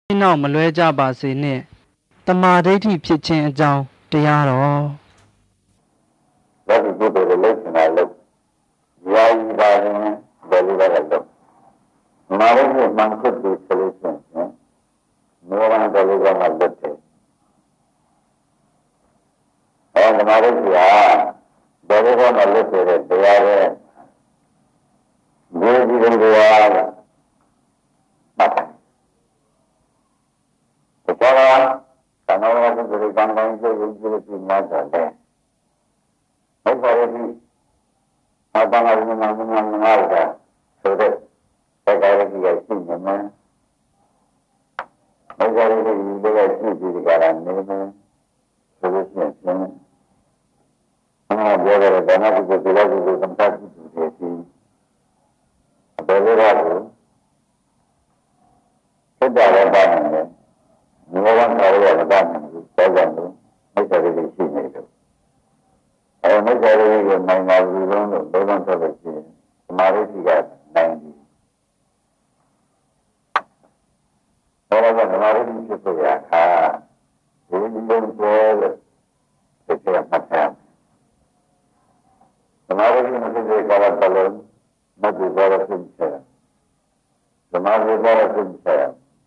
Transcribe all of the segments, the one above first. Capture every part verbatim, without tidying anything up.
နောက်မလွဲကြပါစေနှင့်တမာဒိဋ္ဌိဖြစ်ခြင်းအကြောင်းတရားတော်လက်ဒီကိုယ်ကိုလက်စနာလို့ယာယီပါရင်ဘယ်လိုလဲတော့မာရရဲ့မန်ကုတ်ကိုဆိုလို့ရှိရင်မောရံတယ်လို့ကမှလက်တယ်အဲမာရကြီးကဘယ်လိုကမှလက်တယ်တရားရဲ့ဒီဒီလိုတရားမှတ်တယ်ဘာသာကနောရတဲ့ဒီကံတိုင်းကိုယုံကြည်လို့ညတ်တယ်ဟုတ်ပါရဲ့ဒီအတန်အရင်းနာမနာမနာတာဆိုတဲ့ဘက်ကရကြီးရဲ့ရှိနေမယ်ဘက်ကရကြီးရဲ့ရှိပြီးဒီကရနေမယ်ဆိုလို့ရှိရင်အာပြောရတဲ့ဘာသာကိုဒီလိုကိုသံသတ်ကြည့်တယ်ဒီဘယ်လိုလဲဆက်ကြရပါမယ်ဒီလိုကလည်းရပါမယ်ဆက်ကြလို့မိစ္ဆာရိရှိနေတယ်အဲမိစ္ဆာရိကိုနိုင်ပါဘူးလို့ဘယ်တော့ဆက်လို့ရှိရင်သမာဓိရှိကနိုင်ပြီဘောရကသမာဓိဖြစ်ဖို့ရခါဒီလိုပြောလို့ဖြစ်ရမှာတယ်သမာဓိမရှိတဲ့ကာလတလုံးမတူဘောရဖြစ်တယ်သမာဓိဘောရဖြစ်တယ်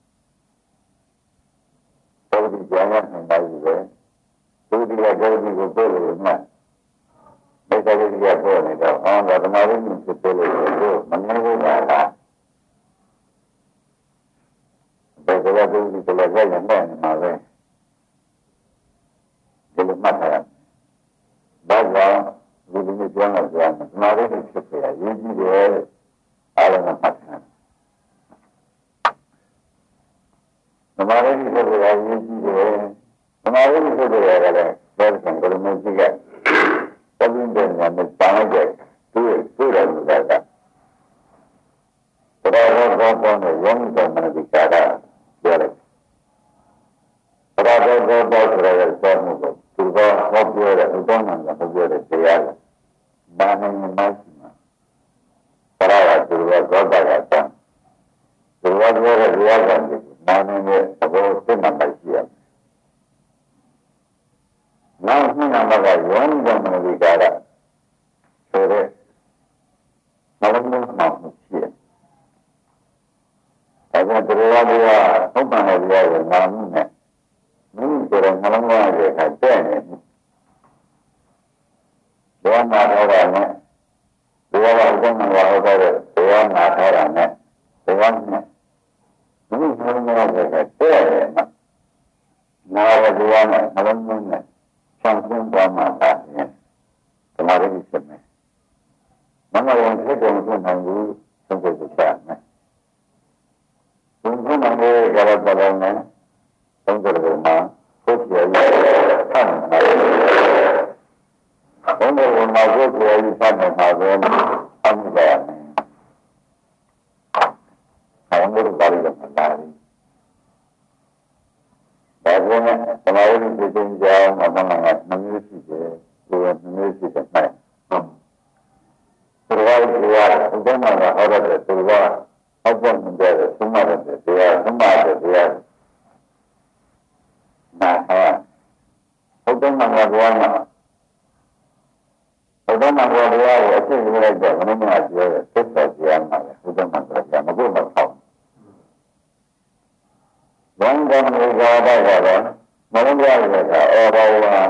ဘောဓိဉာဏ်နဲ့နိုင်ပါပြီပဲဒုတိယဘောဓိကိုပို့လို့မှမိစ္ဆာရိကပို့နေတော့အော်ဒါသမာဓိဖြစ်တယ်လို့မနေဘူးလားဘယ်လိုလဲဒီလိုလဲရမယ်မှာပဲဒီလိုမှတ်ထားဘာကြောင့်ဒီလိုမျိုးပြောနေကြတယ်သမာဓိဖြစ်တယ်ရင်းကြည့်တယ်အားလုံးမှတ်ထားသမာဓိဖြစ်တယ်ရင်းကြည့်တယ်သမာဓိဖြစ်တယ်ရတယ်ဘယ်လိုလဲဘယ်လိုမျိုးကြည့်ကြတပင်းတဲ့ညမှာပါလိုက်တဲ့သူ့သူ့တယ်လို့ကတရားတော်ဘောပေါ်နဲ့ရုံးတော်မှာဒီကာရပြောတယ်တရားတော်ဘောပေါ်ဆိုတဲ့စေမှုကိုသူကဟောပြောတယ်ဥပ္ပန္နကဟောပြောတယ်တရားကဘာနဲ့မရှိမှာတရားကသူကသောတာကတန်သူကပြောတဲ့တရားကနာမည်နဲ့သဘောသိမှမရှိရနောက်နှစ်နံပါတ်ကယုံကြည်မှုဒီကာရဆိုတဲ့မလုံးလုံးမှမရှိရအဲဒါတရားတရားဟုတ်ပါရဲ့တရားကိုနာမှုနဲ့မိမိကိုယ်တိုင်နှလုံးသားရဲ့အခါတဲ့နေဘောနာထောတာနဲ့ဘောကဥပ္ပန္နဝါဟောတဲ့ဘောနာထောတာနဲ့ဘောနဲ့မိမိနှလုံးသားရဲ့အခါတဲ့နေမှာနာရဘောနဲ့နှလုံးသားနဲ့ဆံပွင့်သွားမှသာရင်သမာဓိဖြစ်မယ်မမယုံဖြစ်တယ်မဖြစ်နိုင်ဘူးသုံးဖို့ချမယ်ဘုံဘုံနဲ့ကြရတဲ့နဲ့သုံးကြတယ်မှာကိုယ်ကြည့်ရဖတ်မှာဘုံဘုံမှာကိုယ်ကြည့်ရဖတ်မှာပဲအမှုပါမယ်အောင်လို့ပါလိမ့်မယ်ဒါကလည်းသမာဓိဖြစ်ခြင်းကြောင့်မမနာမမျိုးရှိတယ်ကိုယ်ကမျိုးရှိတယ်မှန်ဟုတ်သူကတရားဥပ္ပန္နကဟောတဲ့သူကအောက်ပေါ်မြင်တဲ့သုံးပါးတဲ့တရားသုံးပါးတဲ့တရားနာဟောဥပ္ပန္နကဘဝမှာဥပ္ပန္နကဘဝကိုအသိဉာဏ်လိုက်တော့ဘယ်လိုမှပြောရဲသစ္စာတရားမှာဥပ္ပန္နကတရားမကိုမထောက်ဘုံကံမေဃာတော့ကတော့မလုံးရရတာအော်တော်ဝါ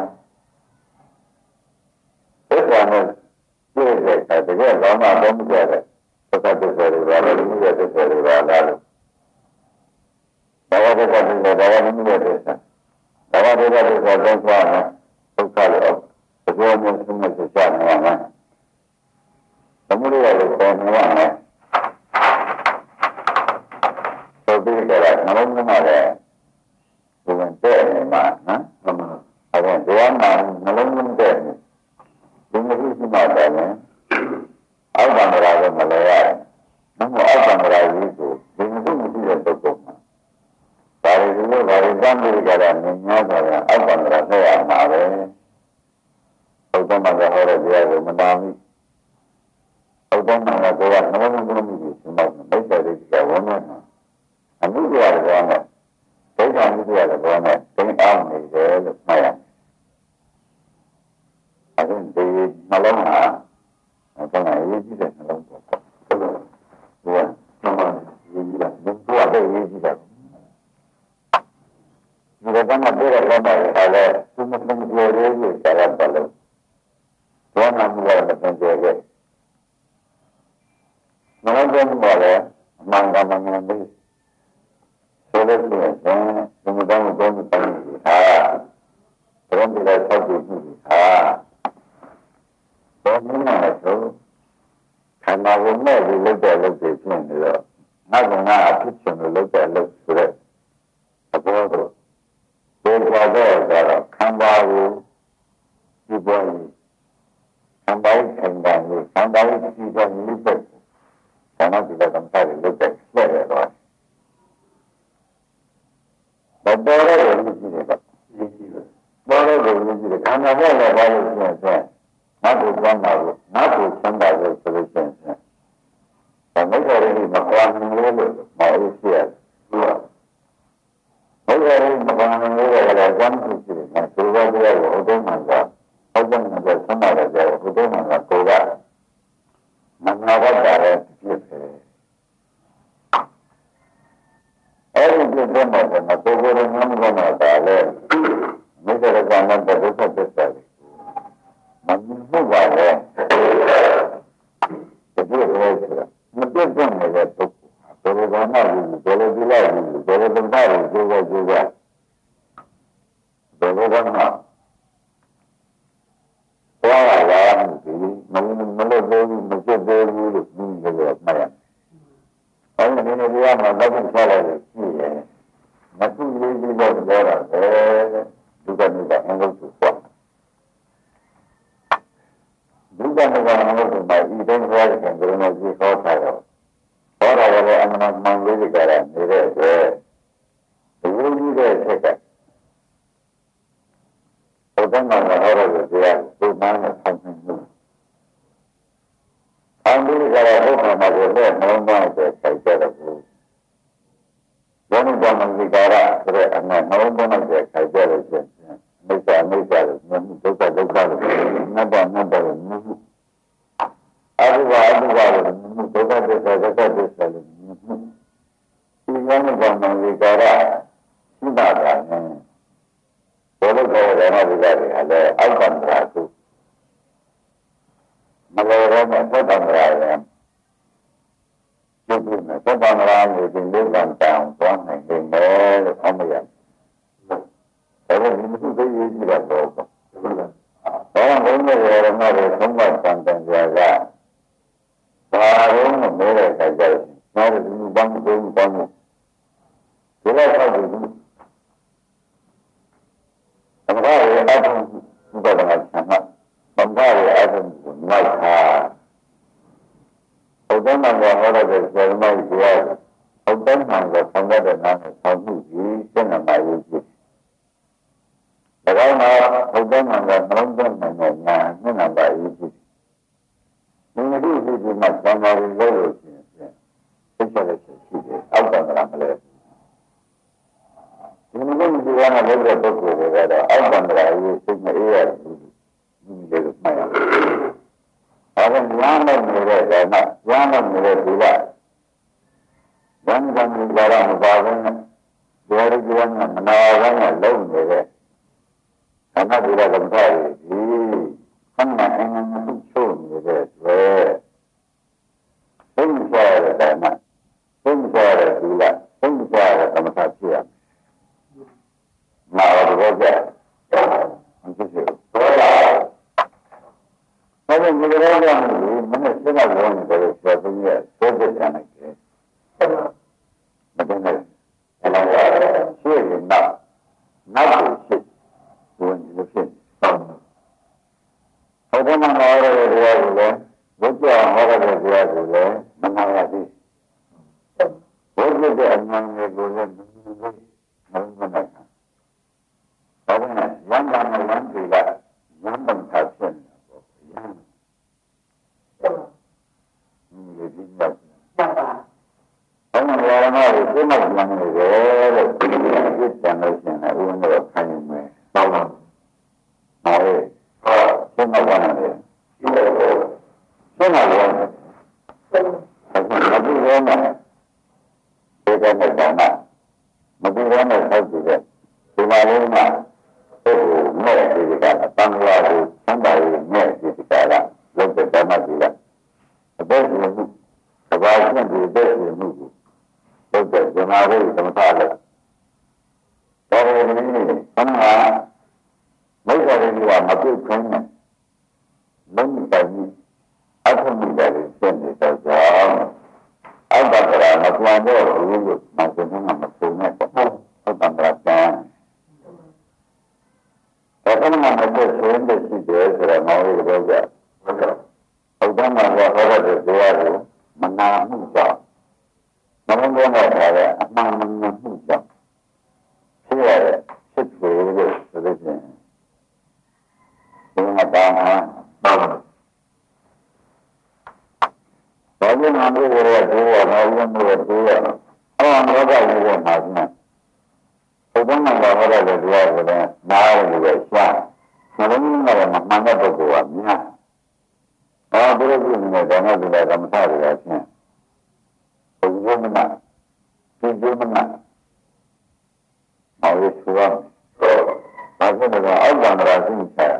သစ္စာနဲ့ပြည့်တဲ့အခါတကယ်ဘာမှတော့မကြတဲ့သစ္စာသစ္စာတွေပါလို့မြည့်တဲ့သစ္စာတွေပါလားလို့ဘာဝသစ္စာတွေဘာဝမြည့်တဲ့သစ္စာဘာဝသစ္စာတွေတော့သွားမယ်ဒုက္ခလို့အကျော်မျိုးသုံးမဲ့သစ္စာမှာမှာသမုဒယလို့ခေါ်နေရမယ်ဆိုပြီးကြတာနှလုံးသွင်းရတယ်ဒီဝင်တဲ့မှာနော်အဲ့ဒါတရားမှာနှလုံးသွင်းတဲ့ဒီမျိုးရှိမှတယ်အောက်တံ္ဍရာကိုမလဲရတယ်။နောက်အောက်တံ္ဍရာကြီးကိုဒီမျိုးမရှိတဲ့ပုဂ္ဂိုလ်မှာဒါရီဒီလိုဒါရီတမ်းပြီးကြတာမြင်များတာအောက်တံ္ဍရာဆက်ရမှာပဲ။ဘုဒ္ဓမှာဟောတဲ့တရားကိုမနာမိ။ဘုဒ္ဓမှာကတော့နှလုံးသွင်းမှုကိုရှိမှမိစ္ဆာဒိဋ္ဌိကဝန်းနေမှာအမှုရတဲ့ကောင်းတဲ့ဒါကမှပြည့်တဲ့ဘက်မှာလည်းသူမသိကြသေးဘူးဆရာတော်လို့ဘောနာမှုကမသိကြခဲ့မဟုတ်ဘူးဘောလည်းအမှန်ကမှန်မှန်လေးဆိုလို့ရှိရင်ဒီမှာတော့ဘုန်းကြီးတိုင်ဟာဘုန်းကြီးလည်းဆောက်ပြီးပြီဟာဘုန်းကြီးနဲ့ဆိုခန္ဓာကိုယ်နဲ့ဒီလုပ်တဲ့လုပ်တွေဖြစ်နေတော့ငါကငါအဖြစ်ချင်လို့လုပ်တဲ့လုပ်ဆိုတဲ့သဘောတော့ဒီကြောင့်တော့ခန္ဓာကိုဒီပေါ်ကြီးခန္ဓာကိုခန္ဓာကိုခန္ဓာကိုဒီပေါ်ကြီးလုပ်တဲ့ဘာမှဒီလိုကံစားလို့လုပ်တဲ့ဆက်ရတော့ဘာတော်ရဲလို့ကြည့်တယ်ပေါ့ကြည့်တယ်တော်ရဲလို့ကြည့်တယ်ခန္ဓာပေါ်လည်းဘာလို့ဆိုရင်ငါ့ကိုကြောင်းတာကိုငါ့ကိုဆန်းတာကိုဆိုလို့ရှိရင်ဒါမိစ္ဆာရိမကွာနေလို့မဟုတ်ရှိရတယ်မိစ္ဆာရိမကွာနေလို့လည်းကြောင်းကြည့်တယ်ငါဆိုတော့ပြောဟိုတုန်းကဟုတ်တယ်ငါဆန်းတာလည်းပြောဟိုတုန်းကကိုကမနာဝတ်တာလည်းဖြစ်တယ်အဲ့ဒီပြတဲ့မှာကကိုကိုရငမ်းကတော့လည်းမိစ္ဆာရိကမှတ်တဲ့ဒုက္ခသစ္စာတွေမမြင်ပါနဲ့ဒီလိုပဲဆိုတာမပြတ်ပြတ်နေတဲ့ပုဂ္ဂိုလ်ဟာဘယ်လိုမှမဟုတ်ဘူးဘယ်လိုဒီလိုက်ဘူးဘယ်လိုတမ်းတယ်ဒီလိုကြည့်ကြဘယ်လိုကမှဘာလာမှုဒီမမလို့သေးဘူးမပြတ်သေးဘူးလို့ဒီလိုပဲမှတ်ရအောင်ဒီနေ့ဒီကမှာတော့ဆက်လိုက်လို့ရှိရင်မသူလေးဒီတော့ပြောတာပဲဒီကနေ့ကအင်္ဂုတ္တပေါ့ဒီကနေ့ကအင်္ဂုတ္တမှာဤတိုင်းပြောတဲ့ကံကလေးနဲ့ကြီးဟောထားတော့ဟောတာလည်းအမှန်မှန်လေးကြတာနေတဲ့အတွက်ဒီလိုကြီးတဲ့ဆက်ကဘုရားမှာဟောရတဲ့တရားကိုမှန်းနဲ့ဆောင်နေတယ်။အဲဒီကရဘုရားမှာလည်းလည်းမောင်းမောင်းတဲ့ဆိုင်ကြတော့ဘူး။ဘုန်းတော်မှာဒီကရဆိုတဲ့အမှန်မောင်းမောင်းတဲ့ဆိုင်ကြလို့ရှိရင်မိစ္ဆာမိစ္ဆာလို့မြတ်ဒုက္ခဒုက္ခလို့နတ်တော်နတ်တော်လို့မြတ်အဘိဝါအဘိဝါလို့ဒုက္ခဒုက္ခဒုက္ခဒုက္ခလို့မြတ်ဒီကနေ့ကမှဒီကရရှိတာကလည်းဘုလိုကောရမဝိဒါတွေဟာလည်းအောက်ကံရာသူမလောရနဲ့သက်တံရာရဲ့ဒီလိုနဲ့သက်တံရာကိုဒီလိုကံတောင်းသွားနိုင်တယ်လို့အမှန်ရအဲ့ဒါဒီလိုသိရေးကြည့်တော့တော့ဘာဘုန်းကြီးရမတွေသုံးပတ်တန်တန်ကြာကဘာလို့မမဲတဲ့ခိုက်ကြလဲနားဒီဘန်းဘုန်းဘန်းဒီလိုဆောက်ပြီးသမဂရဲ့အထုံးဘုရားကဆန္ဒသမဂရဲ့အထုံးကိုနိုင်တာဘုရားမှာဟောတဲ့ဆရာမကြီးကဘုရားမှာဆံတဲ့နာနဲ့ဆောင်းမှုကြီးစင်နာမရေးကြီးဒါကြောင့်ဘုရားမှာနှလုံးသွင်းနေတဲ့နာနဲ့နာပါရေးကြီးဒီလိုဒီဒီမှာဆံပါလို့လို့ရှိရင်သိချလက်ရှိတယ်အောက်ကံကမလဲဒီလိုမျိုးဒီကနေ့လုပ်တဲ့ပုဂ္ဂိုလ်တွေကတော့အောက်ကံကရေးစိတ်မအေးရတယ်ဒီလိုမှတ်ရအောင်။အဲဒါညာနဲ့နေတဲ့ကမှညာနဲ့နေတဲ့ဒီကဘန်းကံဒီကရမပါဘူးနဲ့ဒီရည်ကြီးကမနာဝမ်းနဲ့လုံနေတဲ့ခန္ဓာဒီကကံထားရည်ဒီခန္ဓာအင်းအင်းချို့နေတဲ့တွေ့သိကြရတဲ့မှာသိကြရတဲ့ဒီကသိကြရတဲ့သမထဖြစ်ရနာရတဲ့ကြအင်းဖြစ်တော့တာဘာလို့ဒီလိုလဲမနဲ့စကားဝင်တယ်ဆိုတော့ဒီရဲ့သိတဲ့ကံနဲ့မတင်နဲ့အဲ့ဒါရှိရင်တော့နောက်ကိုရှိဝင်လို့ဖြစ်ต้องมาว่าอะไรเลยด้วยเลยน้าเลยช่างมันต้องมาเลยมันไม่ได้ตัวเนี่ยอ๋อดูดูเนี่ยแต่ไม่ดูแลธรรมชาติเลยเนี่ยผมรู้มันนะที่รู้มันนะเอาไว้ช่วยแต่ก็ไม่ได้เอาอย่างไรที่ใช่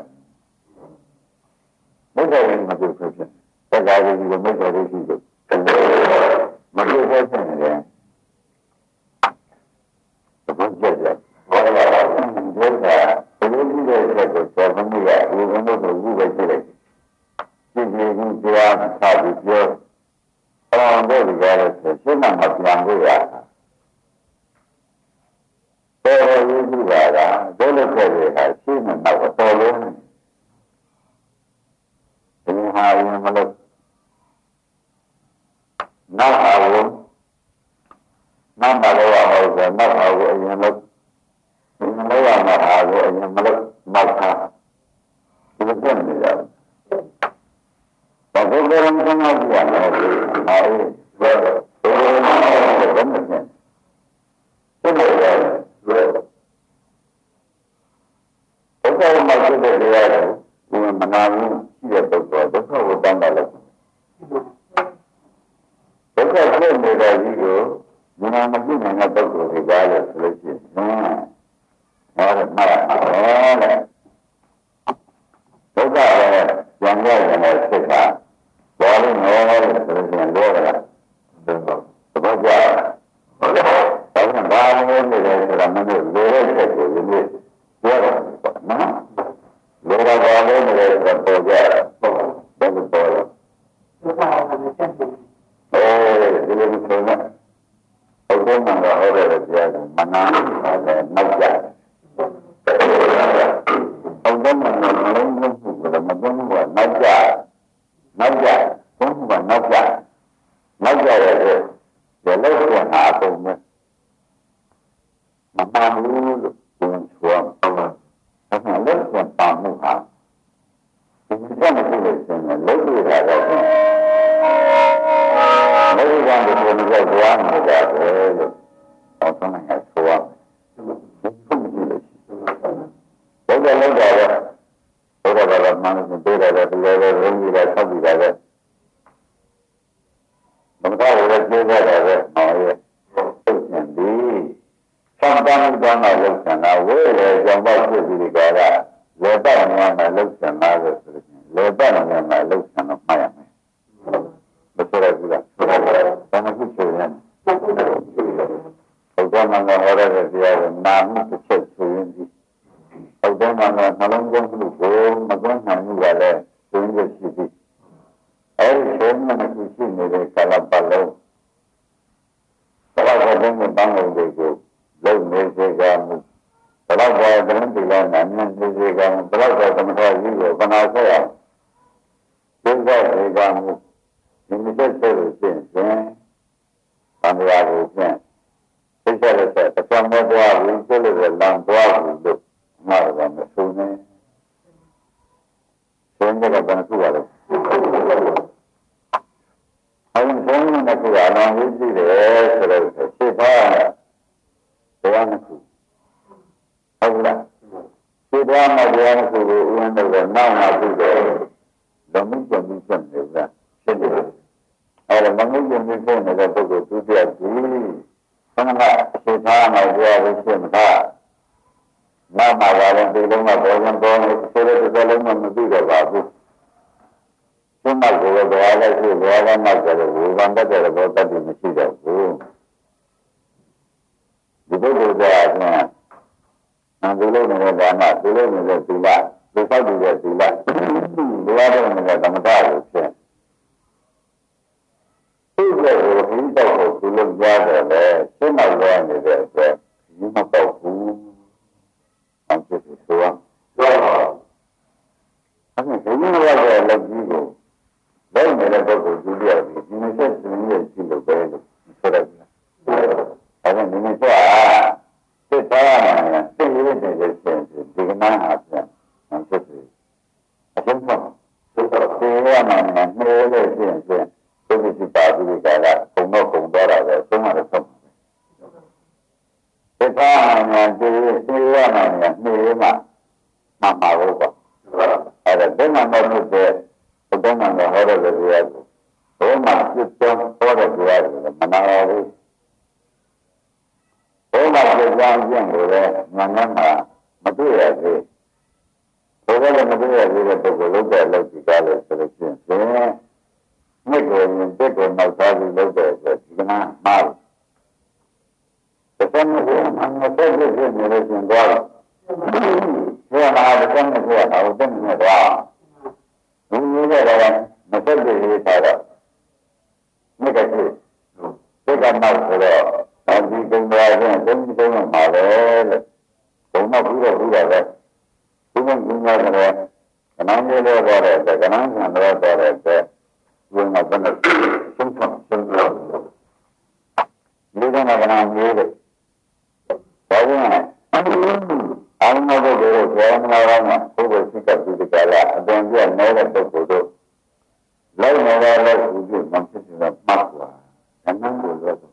ไม่ได้ยังมาดูเพื่อนแต่การที่เราไม่ได้ที่ดูมาดูเพื่อนเนี่ยผมเจ็บเลยเพราะว่าเดี๋ยวจะเป็นเรื่องที่เราจะต้องทำให้ได้รู้ว่าเราต้องรู้ไปที่ไหนที่นี่ที่เดียวถ้าที่เดียวตอนเด็กก็เลยสิ่งนั้นมาเปลี่ยนไปอ่ะแต่รู้ดีว่าเดี๋ยวเราจะได้สิ่งนั้นมาต่อเลยสิ่งหายมันเลยน่าเอาน้ำมาเลยว่าเราจะน้ำเอาอย่างนั้นเลยไม่ว่าน้ำเอาอย่างนั้นเลยมาค่ะที่เป็นนี่แหละแต่พวกเราทำงานอย่างไรไม่ว่าตัวเราจะทำยังไงที่ไม่ได้เลยพวกเราไม่ได้เรียนที่มันนานที่จะตัวตัวพวกเราต้องได้เลยพวกเราเรียนไม่ได้ที่ก็มันไม่ได้งานตัวตัวที่ได้เลยเลยสินะแล้วมาแล้วพวกเราอย่างไรอย่างไรสิครับบอลนี่น้อยเลยอย่างเดียวกันแต่พวกเราแต่ถ้าบ้านนี้ไม่ได้แสดงมันเลยเลยเสร็จเลยนี่เยอะนะเลยเราบ้านนี้ไม่ได้แสดงตัวเยอะเป็นตัวโอ้ยดีเลยใช่ไหมเอาตัวมันก็เอาเลยเดียวมันน่าจะนักจัดเอาตัวมันก็เล่นเล่นสุดเลยมันต้องว่านักจัดนักจัดต้องว่านักจัดนักจัดเลยเดี๋ยวเล่นตัวหาตรงนี้มันมารู้ตัวช่วงถ้าเราเล่นตัวตามไม่ทันถึงจะไม่ได้เลยเนี่ยเล่นตัวอะไรกันไม่ได้การที่คนจะวางไม่ได้เลยเอาตัวนั้นให้ช่วงไม่ได้เลยแล้วก็เล่นได้เลยตัวเราแบบมันตัวเราแบบเราเราเรื่องนี้เราชอบดีเลยบางครั้งเราเจอได้เลยอ๋อเนี่ยตื่นดีสองตั้งตั้งมาลุกขึ้นมาเว้ยเลยจังหวะที่ดีกันละเลี้ยบ้านเนี่ยมาลุกขึ้นมาเลยเลี้ยบ้านเนี่ยมาลุกขึ้นมาไม่ยังไม่ใช่อะไรกูละแต่ไม่คิดถึงเนี่ยเอาตัวมันก็อะไรก็เดียวน้ำมันก็เฉยๆอย่างนี้เอาตัวมันก็มาลงจงลุกโอ้มาลงหาอยู่เลยถึงจะสิบไอ้เช่นมันคือสิ่งนี้กาลปะโลแต่เราก็ต้องมันตั้งเอาไว้กูเรื่องนี้เสียกันแต่เราก็ต้องตีกันนั่นนั่นเสียกันแต่เราก็ต้องทำอยู่ก็ปัญหาเสียเรื่องก็เสียกันนี่ไม่ใช่ตัวเสียเสียปัญหาอยู่เสียไม่ใช่เลยแต่แต่ความไม่ตัววิ่งเจริญเรื่องตัววิ่งดุมาแล้วมันสู้เนี่ยเสียงก็เป็นสู้อะไรเอาเรื่องนี้คืออะไรวิธีเด็กเลยสิพ่อตัวนั้นคือเอาละสิพ่อมาตัวนั้นคือวันเดียวน้ามาตัวเดียวเราไม่จำเป็นจำเลยนะใช่ไหมเอาละมันไม่จำเป็นจำเลยตัวตัวเดียวที่เพราะงั้นสิพ่อมาตัววิเศษมาน้ามาวันเดียวมาตัวนั้นตัวนี้เสร็จแล้วตัวนั้นมันไม่ได้บ้าบุซึ่งมาเกิดอะไรขึ้นอะไรมาเกิดรู้วันก็จะรู้ตัดสินไม่ได้รู้ดีดูดูได้เนี่ยนั่นดูเลยเนี่ยด้านหน้าดูเลยเนี่ยตีละดูเข้าดูเลยตีละดูอะไรเนี่ยธรรมชาติเลยใช่ที่เกิดเหตุต่อดูเลยยากเลยซึ่งมาเรื่องนี้เลยแต่ยิ่งมาต่อผู้อันที่สุดว่าอันนี้ถึงว่าจะเลิกดีกဘယ်နဲ့လည်းပုဂ္ဂိုလ်ဒုတိယဒီဒီနေ့ဆက်စဉ်းရဲ့ရှိလို့ပဲလို့ဆိုရတယ်။အဲဒါနည်းနည်းတော့စစ်သားရမယ်စစ်ရည်နေတဲ့ရှင်ဒီကနာဟာပြန်ဆက်စစ်အရှင်းဆုံးစစ်တော့ဒီရမှာနှိုးလို့ရှိရင်ရှင်ဒီဒီပါဒီကကဘုံတော့ဘုံတော့တာပဲသုံးရတယ်ဆုံး။စစ်စားမှန်တယ်သိရမှန်တယ်နေမှမှန်ပါဘူးကွာအဲ့ဒါဘယ်မှာမဟုတ်တဲ့ဘယ်မှာမဟုတ်တဲ့တရားကိုဘယ်မှာပြတ်တော့ဟောတဲ့တရားကိုမနာရဘူးဘယ်မှာပြတ်ကြောင်းကျင့်လို့လဲညာညာမှာမတွေ့ရသေးဘယ်လိုမတွေ့ရသေးတဲ့ပုဂ္ဂိုလ်လုပ်တဲ့လုပ်ကြည့်ကြလို့ဆိုလို့ရှိရင်မြစ်ကိုရင်တက်ကိုနောက်သားပြီးလုပ်တဲ့ဆိုဒီကနေ့မှာတစ်ဆက်နဲ့မှမတက်ဖြစ်နေလို့ရှင်သွားတယ်ဘယ်မှာတစ်ဆက်နဲ့ပြောတာဟုတ်တယ်နဲ့တော့ဘုရားကတော့မတက်ဖြစ်ရေးထားတော့မြစ်ကဖြစ်ဒီကနောက်ဆိုတော့ဒီကုံတော်ချင်းဘုန်းကြီးကုံတော်မှာလေလို့ဘုံတော့ဘူးတော့ဘူးတော့ပဲဘုန်းကြီးကုံတော်ကတော့ကနန်းလေးတော့တော့တဲ့ကနန်းဆံတော့တော့တဲ့ဘုန်းကဘယ်နဲ့ဆုံးဆုံးဆုံးတော့ဒီကနေ့ကနန်းလေးတဲ့ဘာလို့လဲအောင်မလို့တော့ဘောမလာတော့မှဘုရားရှိခိုးပြီးကြလားအပြန်ပြနေတဲ့ပုဂ္ဂိုလ်တို့လိုက်နေတော့လို့ဘုရားမှဖြစ်နေတာမှတ်သွားကနန်းကိုတော့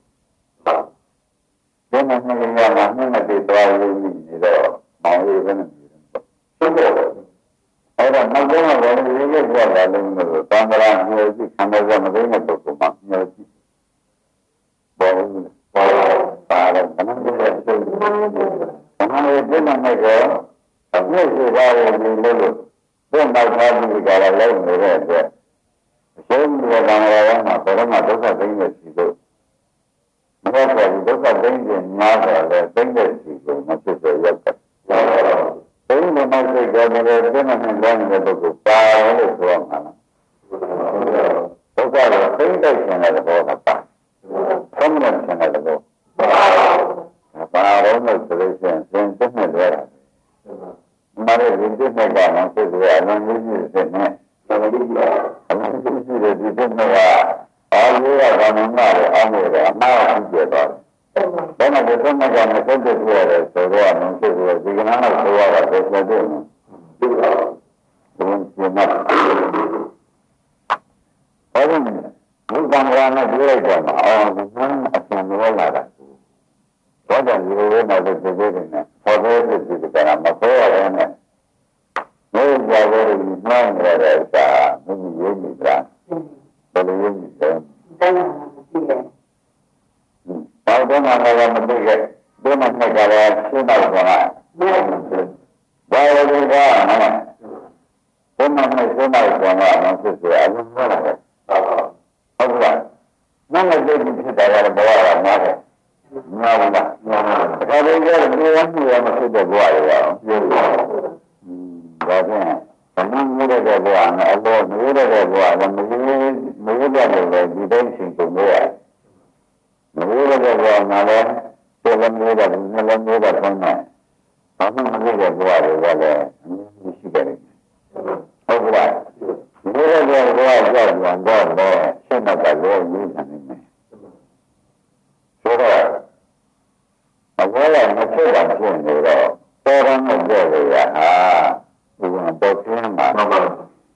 ဒီမှာနေရတာမှမသိသွားလို့နေတော့မောင်လေးကလည်းဟုတ်တယ်အဲ့ဒါနောက်တော့လည်းဒီလိုပြောတာလည်းမလို့တန်ត្រာမျိုးကြီးခံရမတဲ့ပုဂ္ဂိုလ်မှမျိုးကြီးဘောလို့ဘောပါတယ်ဘယ်လိုလဲဆိုတော့ဘယ်လိုပြနေမှာကောအမြင့်စီပါရလို့လို့ဘယ်နောက်သားပြီးကြတာလည်းနေတဲ့အတွက်အရှုံးတွေကတန်ត្រာရမှာဘယ်တော့မှဒုက္ခသိနေရှိလို့မဟုတ်ပါဘူးဒုက္ခသိနေများတယ်လေသိနေရှိလို့မဖြစ်စေရက်တယ်ဘုန်းကြီးမစိတ်ကြောတယ်ပြင်းနေတယ်တဲ့ပုဂ္ဂိုလ်ပါလို့ပြောမှာလားဒုက္ခကိုသိတဲ့ရှင်တဲ့ဘောကပါဘုံနဲ့ရှင်တဲ့ဘောပါတော့လို့ဆိုလို့ရှိရင်သင်သိနေတယ်မရရင်ဒီမဲ့ကတော့သိတယ်အလုံးကြီးကြီးသိနေတယ်ဒီကအလုံးကြီးကြီးတွေဒီမဲ့ကအားလုံးကဘာမှမရအောင်လို့အမှားရှိကြတော့ဘယ်မှာဒီမဲ့ကမဆက်တဲ့ပြောရဲဆိုတော့မဖြစ်ဘူးဒီကနေ့တော့ဆိုရတာပဲဆိုတော့ဒီကတော့ဘုံကျမအဲ့ဒီဘုရားကလည်းပြောလိုက်တော့အော်ဘုရားအကျဉ်းလို့လာတာတော့တယ်ဒီလိုနဲ့ဒီလိုတွေနဲ့ပေါ်ပေါ်ဖြစ်ဖြစ်ကြတာမပေါ်ရတဲ့နဲ့ဘုရားကိုညှိနှိုင်းရတဲ့အခါမင်းရင်းနေတာဘယ်လိုရင်းနေလဲတိုင်းမှာရှိတယ်ဘာတော့မှလည်းမသိခဲ့ဒီမှာနဲ့ကြတော့ရှင်းတော့ကဘာလို့လဲဘာလဲဘုမနဲ့ရှင်းတော့ကဘာမှဖြစ်เสียအလုံးမလားဟုတ်ကဲ့မနဲ့သိဖြစ်တာကတော့ဘဝကမှားတယ်ညာဘူးလားညာပါဘူးဒါပေမဲ့ဒီဝမ်းမြောက်မဖြစ်တဲ့ဘဝတွေရောပြောလို့ဒါပြန်ဘယ်နည်းနဲ့တဲ့ဘဝနဲ့အလို့မျိုးတဲ့ဘဝလည်းမလို့မလို့တဲ့လည်းဒီတိုင်းရှင်ကုန်လို့မလို့တဲ့ဘဝမှာလည်းဒီလိုမျိုးတဲ့ဒီလိုမျိုးတဲ့ပုံနဲ့ဘာမှမဖြစ်တဲ့ဘဝတွေကလည်းရှိကြတယ်ဟုတ်ကဲ့ဒီလိုတဲ့ဘဝကြောင့်တော့လည်းရှင်းတော့လည်းရေးနေတယ်ဆိုတော့အဘောကမဖြစ်တာဖြစ်နေတော့တော်တော်နဲ့ပြောလို့ရဟာဒီကပေါ်ပြင်းမှာမဟုတ်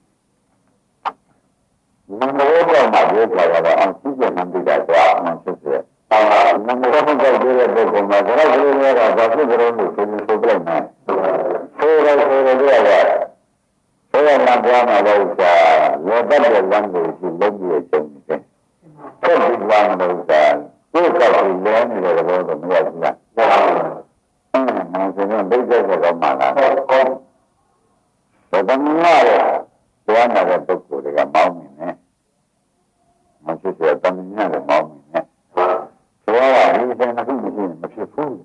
ဘူးမနောတော့မှပြောကြတာတော့အစစ်စစ်မှန်ပြီးတာတော့အမှန်ဖြစ်တယ်အာမနောတော့ပြောတဲ့ပုဂ္ဂိုလ်မှာဒါကလေးတွေကဘာဖြစ်ကြလို့ဆိုပြီးဆိုပြလိုက်မယ်ဆိုတော့ဆိုတော့တော့ဆိုရမှာပြောမှာလို့ဆိုတာလောဘတဲ့လမ်းကိုရှိလုံးပြီးကျုံနေတယ်ဆက်ပြီးလမ်းလို့ဆိုတာဒီကောက်ပြီးလဲနေတဲ့ဘောတော့မရဘူးလားအင်းမဆိုရင်ဒိဋ္ဌိကတော့မှလာတယ်ဟုတ်ဘယ်မှာလဲသွားနေတဲ့ပုဂ္ဂိုလ်တွေကမောင်းနေတယ်မဖြစ်စေတမန်ညာလည်းမောင်းနေတယ်သွားတာဒီစံမဖြစ်မရှိမဖြစ်ဘူး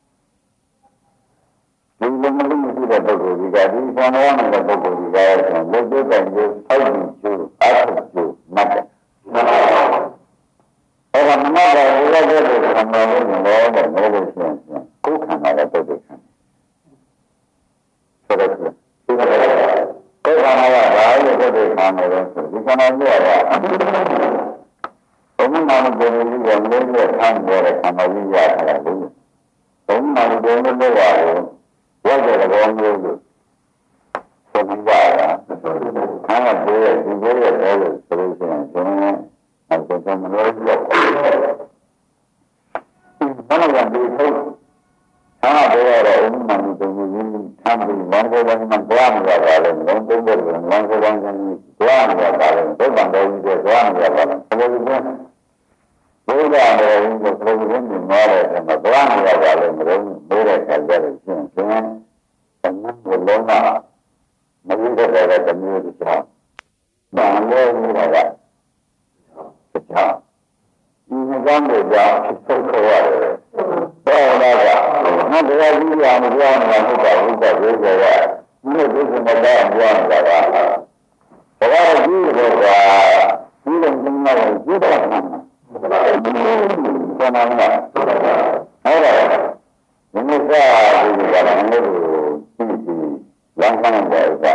ဒီလိုမလို့မရှိတဲ့ပုဂ္ဂိုလ်တွေကဒီဆံတော်နေတဲ့ပုဂ္ဂိုလ်တွေကလည်းလက်တွေ့တိုင်ကိုအောက်ပြီးကျိုးအားထုတ်ကျိုးမှတ်တယ်အဲ့ဒါမှတ်တယ်ဘုရားပြောတဲ့ဆံတော်လို့လည်းလည်းလို့ရှိရင်ကိုယ်ခန္ဓာလည်းပုဒ်တယ်ခံဆိုတော့ကိုယ်ခန္ဓာကဘာလို့ပုဒ်တယ်ခံလဲဆိုဒီခန္ဓာကြီးကဘုံနာမကိုယ်ကြီးကလည်းလည်းခံပေါ်တဲ့ခန္ဓာကြီးရတယ်လို့ဘုံနာမကိုယ်လည်းလည်းရတယ်ဝတ်တဲ့ဘောမျိုးလို့ဆိုပြီးပါလားခန္ဓာကိုယ်ရဲ့ဒီကိုယ်ရဲ့ဘောလို့ဆိုလို့ရှိရင်ကျွန်တော်အဲ့ဒါကမလို့ပြောဘာလို့လဲဒီထုတ်တော့အုံးမှန်တူကြီးသံပြီးလမ်းကိုလည်းမကြွားမရပါဘူးလုံးတုံးတဲ့လမ်းကိုလည်းကြွားမရပါဘူးဘုရားတော်ကြီးကကြွားမရပါဘူးဘုရားကဘုရားတော်ကြီးကဘုရားကိုမြင်ရတယ်ဆိုတော့ကြွားမရပါဘူးမလို့မိုးတဲ့ခါကျတော့ရှင်ရှင်တမန်ကိုလုံးဝမရတဲ့တဲ့မျိုးတစ်ချက်ဘာလို့လဲကတခြားဒီကောင်းတွေကြောင့်ဆုတ်ခေါ်ရတယ်တော့လာကငါတရားကြီးရမပြောင်းမှာဟုတ်ပါဘူးတဲ့ပြောကြရဒီလိုဒီလိုမတော့ပြောင်းတာကဘာလို့ကြီးလို့ကဒီလိုမျိုးနဲ့ကြည့်တော့မှာဘာမှမဟုတ်ဟုတ်တယ်ဒီနေ့ကဒီကလည်းငါတို့ဒီဒီလမ်းကနေတော့ဟာ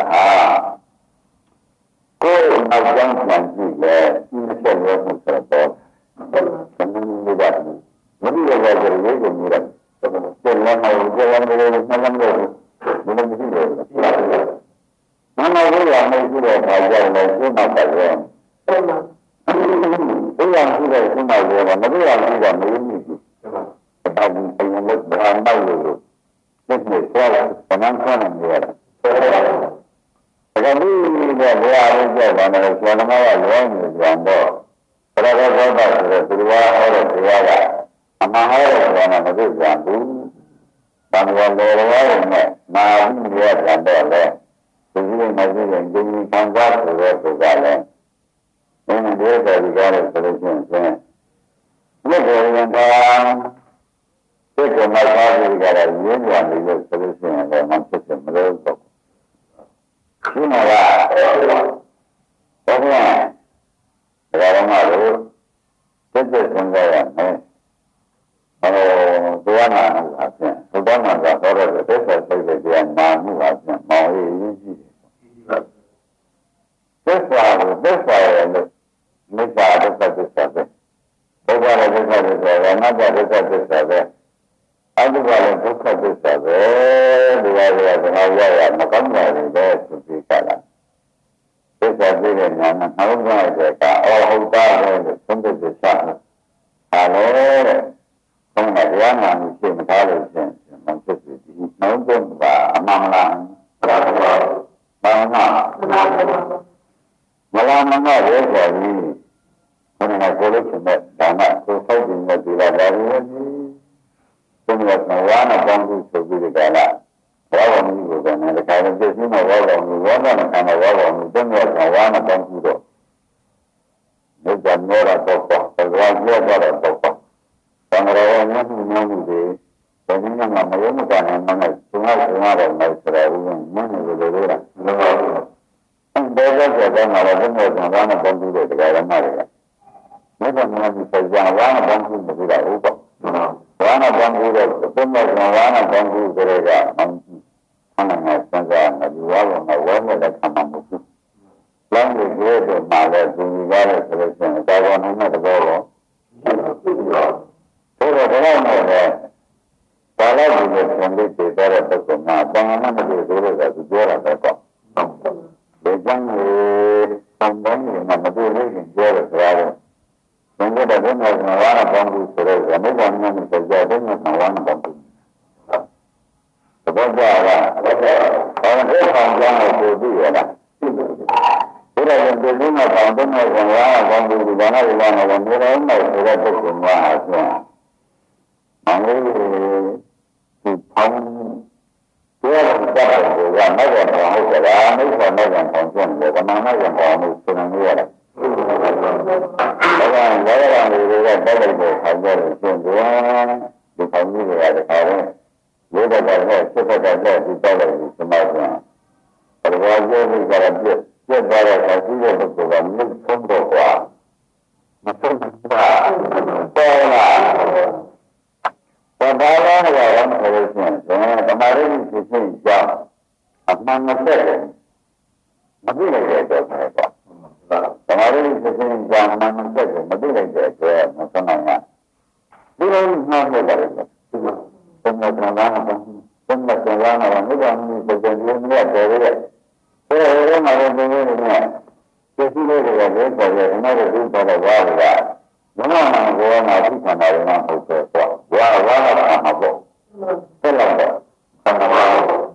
ကိုယ်အကြောင်းပြန်ကြည့်လေဒီချက်လို့ဆိုတော့သမီးလေးကမဒီရောကြရရေးကိုမြင်တယ်။ကျေလမ်းမှာကျေလမ်းတွေနဲ့နှလုံးတွေဘယ်လိုဖြစ်လဲ။မမတို့ကမရှိတဲ့ခါကျတော့စိတ်မှတ်တယ်။ဟုတ်လား။ဒီလိုရှိတဲ့စိတ်မှတ်တယ်မတို့ကရှိတာမလို့မရှိဘူး။ဘာလို့အရင်ကဘာမှမလုပ်လို့ဒီနေ့ဆောလာပနန်းခန်းနေရတယ်။ဒါကဒီကဘုရားရဲ့ကြောက်ပါမယ်ဆရာသမားကလောင်းနေကြတော့ဘုရားတော်ဘာဆိုတော့သူကဟောတဲ့တရားကအမှန်ဟောတဲ့တရားနဲ့မသိကြဘူး။ဘာလို့လဲလဲနဲ့မာပြီးရကြတော့လဲဒီလိုမရှိရင်ဒီခံစားဆိုတဲ့ပုဂ္ဂိုလ်လည်းမင်းတို့တော်ဒီကားလို့ဆိုလို့ရှိရင်မြတ်ကိုရင်တာစိတ်ကမှတ်သားပြီးကြတယ်ရင်းပြန်ပြီးလို့ဆိုလို့ရှိရင်လည်းမဖြစ်ချင်မလို့တော့ဒီမှာကဘုရားဒါကမှလို့တက်တက်စဉ်းစားရမယ်။အဲဘုရားနာအပြင်ဘုရားနာကဟောတဲ့သက်သက်စိတ်တွေတရားနာမှုအပြင်မောင်ရေးရင်းရှိတယ်။သက်သာကိုသက်သာရလို့မိစ္ဆာဒုက္ခသစ္စာပဲ။ဘုရားရဲ့ဒုက္ခသစ္စာကနာတ္တဒုက္ခသစ္စာပဲ။အတုပါလည်းဒုက္ခသစ္စာပဲ။ဒီလိုရကငါရရမကောင်းတာတွေပဲသူသိကြလား။သက်သာပြည့်တဲ့နာမနှလုံးသွင်းတဲ့ကအော်ဟုတ်တာပဲလို့သုံးသပ်သစ္စာအားလည်းဘုရားတရားနာမှုရှင်းမထားလို့ရှင်းမဖြစ်ဘူးဒီနှလုံးသွင်းတာအမှန်မလားဘာမှဘာမှမလားမငါရဲဆိုပြီးဘုရားကိုယ်လို့ရှင်တဲ့ဒါနကိုစောင့်နေတဲ့ဒီလာပါဘူးဘုရားကဝါနာပေါင်းစုဆိုပြီးကြလားဘာဝမျိုးကိုလည်းတခါလည်းပြည့်စုံတဲ့ဝါကောင်မျိုးဝါနာနဲ့ခံတဲ့ဝါကောင်မျိုးတည်းကဝါနာပေါင်းစုတော့ဒီကမောရတော့ပေါ့ဘာပြောကြတော့ပေါ့သံဃာတော်များမှုများမှုတွေဘယ်နည်းမှမယုံမကန်နိုင်မှန်းသုံးရသုံးရတော့မယ်ဆိုတော့ဦးမင်းတွေလိုလိုလားဘယ်လိုလဲဆိုတော့ငါလည်းဘုရားကဝါနာပေါင်းစုတဲ့တရားဓမ္မတွေကမြတ်စွာဘုရားကြီးပြောကြဝါနာပေါင်းစုမဖြစ်တာဟုတ်ပေါ့ဝါနာပေါင်းစုတဲ့ဘုရားကဝါနာပေါင်းစုတဲ့ကမှန်မှန်မှန်စံစားနေဒီဝါကဝဲမဲ့တဲ့ခံမှာမဟုတ်ဘူးလမ်းတွေကျဲတဲ့မှာလည်းသူကြီးကားလို့ဆိုလို့ရှိရင်တာဝန်နဲ့တဘောတော့ဘုရားတော်နဲ့လည်းဘာလို့ဒီလိုဆံလေးတွေတဲ့ပုဂ္ဂိုလ်မှာဘာမှမလုပ်သေးလို့ကသူပြောတာပဲပေါ့ဒီကျမ်းကိုသံဃာတွေမှာမတွေ့လို့ရှင်ပြောတယ်ဆိုတာကဘုရားတော်နဲ့ဝါနာပေါင်းစုဆိုတော့အမိဘာမျိုးနဲ့ကြောက်တဲ့နဲ့ဝါနာပေါင်းစုသဘောကျလားဘာလို့ဆောင်ကြောင်းကိုသိရလားဘုရားရှင်ပြည့်စုံတဲ့ဆောင်တဲ့နဲ့ဝါနာပေါင်းစုဒီဘာနာဝါနာကိုနေတိုင်းနဲ့ဆိုတဲ့ပုဂ္ဂိုလ်များအပြင်အမေဒီဖောင်းပြောတဲ့တဲ့ကမဲ့တဲ့ဘောင်းဟုတ်ကဲ့မိစ္ဆာမဲ့တဲ့ဘောင်းကျန်တယ်ဗမာမဲ့တဲ့ဘောင်းကိုသင်နေရတယ်ဘာကလည်းလည်းတွေကတက်လိုက်တဲ့ခါကျတော့ကျင်တယ်ဒီဖောင်းကြီးတွေကတခါတော့ဘုရားတော်နဲ့စစ်ဖက်တဲ့ဒီတောက်လိုက်ဒီစမောက်ပြန်ဘယ်လိုပြောပြီးကြရပြည့်ပြည့်သွားတဲ့အခါကြီးတဲ့ပုဂ္ဂိုလ်ကမြင့်ဆုံးတော့ကွာမဆုံးဘူးပေါ်လာဘာသာလာရအောင်ဆိုလို့ရှိရင်ဓမ္မရိပ်ဖြစ်ဖြစ်ကြောင်းအမှန်နဲ့တဲ့မသိလိုက်တဲ့တော့ပဲပေါ့ဓမ္မရိပ်ဖြစ်ဖြစ်ကြောင်းအမှန်နဲ့တဲ့မသိလိုက်တဲ့အတွက်မဆုံးနိုင်ဘူးဒီလိုမှတ်လို့ရတယ်ဘုရားကလာတာဘုရားကလာတာဘုရားမျိုးပုံစံမျိုးနဲ့ပေါ်ရဲဆိုတော့မှာလည်းဒီလိုနဲ့ဒီစီလေးတွေကလည်းပေါ်ရဲအနောက်ကိုပေါ်တော့ဘာလဲဘုရားမှာဘောမှာသိခံတာလည်းမဟုတ်တော့ဘူးဝါဝါကမှာပေါ့ဆက်လိုက်တော့ခန္ဓာပါ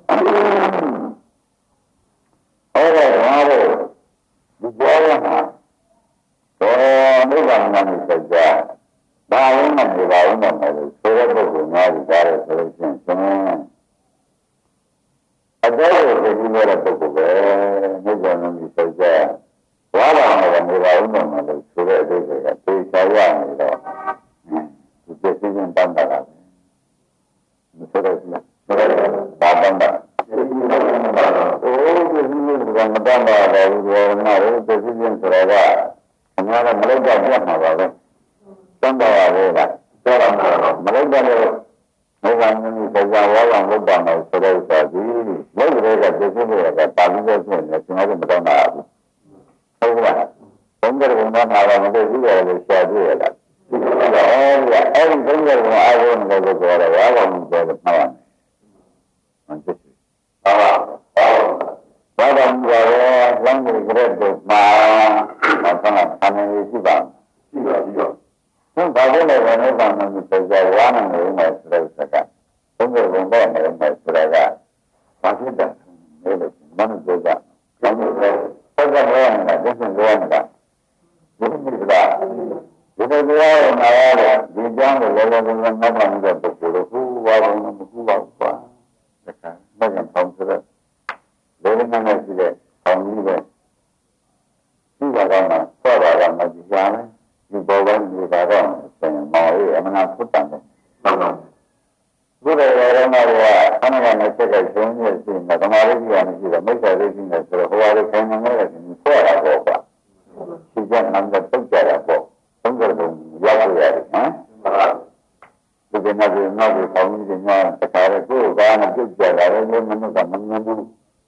အဲ့ဒါဘာလို့ဒီကြောရမှာတော့နိဗ္ဗာန်မှာနေကြဘာလို့မနေပါဘူးမလဲဆိုတဲ့ပုဂ္ဂိုလ်များကြီးကြားရဆိုလို့ရှိရင်သင်အတော်ကိုသိပြီးတော့ပုဂ္ဂိုလ်ပဲနိဗ္ဗာန်မှာနေကြဘာလို့မနေပါဘူးမလဲဆိုတဲ့အဓိပ္ပာယ်ကသိချာရနေတော့ဒီပြည့်စုံတတ်တာပဲမဆိုရဘူးဆိုရတာတတ်တာအိုးဒီလိုကမတတ်ပါဘူးဒီနော်ဒီပြည့်စုံဆိုတာကအများကမလုပ်တော့ပြတ်မှာပါပဲတန်ပါပါပဲကပြောရမှာမလုပ်တော့လို့ဘုရားမြတ်ကြီးကြောဝါဝံလုပ်ပါမယ်ဆိုတော့ဆိုပြီးလုပ်ကြတဲ့ကပြည့်စုံတဲ့ကပါဠိတော်ဖြစ်နေကျွန်တော်တို့မတော့ပါဘူးဟုတ်ကဲ့ဘုံတော်ကမှမှာတော့မသိဘူးလေရှားပြရတာအဲ့ဒီအဲ့ဒီဘုံတော်ကအားလုံးလည်းပြောတယ်ဝါဝံပြောတယ်မှားတယ်မှန်တယ်ဟာဟာဘာတော်ကြရဲလမ်းကြီးကြတဲ့တို့မှာမဆန်းဆန်းနေရှိပါရှိပါပြီတော့သူဘာလို့လဲဘာလို့ဘာမှမပြောကြဝါနေနေမယ်ဆိုတဲ့စကားဘုံတော်ကလည်းနေမယ်ဆိုတာကဘာဖြစ်တယ်လဲလို့မနပြောကြဘာလို့လဲဆက်ကြရနေတာဒီစံကြောနေတာဘုရားကဒီလိုပြောရမှာလေဒီကြောင့်လည်းလည်းလည်းငါ့ဘာလို့ပုဂ္ဂိုလ်ကိုဟူပါဘုံမဟူပါဘူးကွာတခါမကံပေါင်းဆိုတော့လေလည်းနဲ့ရှိတဲ့အောင်ကြီးပဲဒီဘာကမှဆော့တာကမကြည့်ရမယ်ဒီဘောကဒီဘာတော့ဆင်မော်ရေးအမနာဖုတ်တယ်ဟုတ်ပါဘူးဘုရားရောမှာကအနကနဲ့စက်ကရှင်းနေရှိနေဓမ္မရိယာမရှိတော့မိစ္ဆာရိရှိနေဆိုတော့ဟိုဟာတွေခိုင်နေတယ်ဆော့တာပေါ့ကွာဒီကနမ်းတဲ့ပုတ်ကြတာပေါ့သုံးကြတယ်ရောက်ရတယ်ဟမ်ဒီကနေ့ကနောက်ကိုကောင်းကြီးညာတခါတော့ကိုယ်ကမပြုတ်ကြတာလည်းမနက်ကမငြင်းဘူး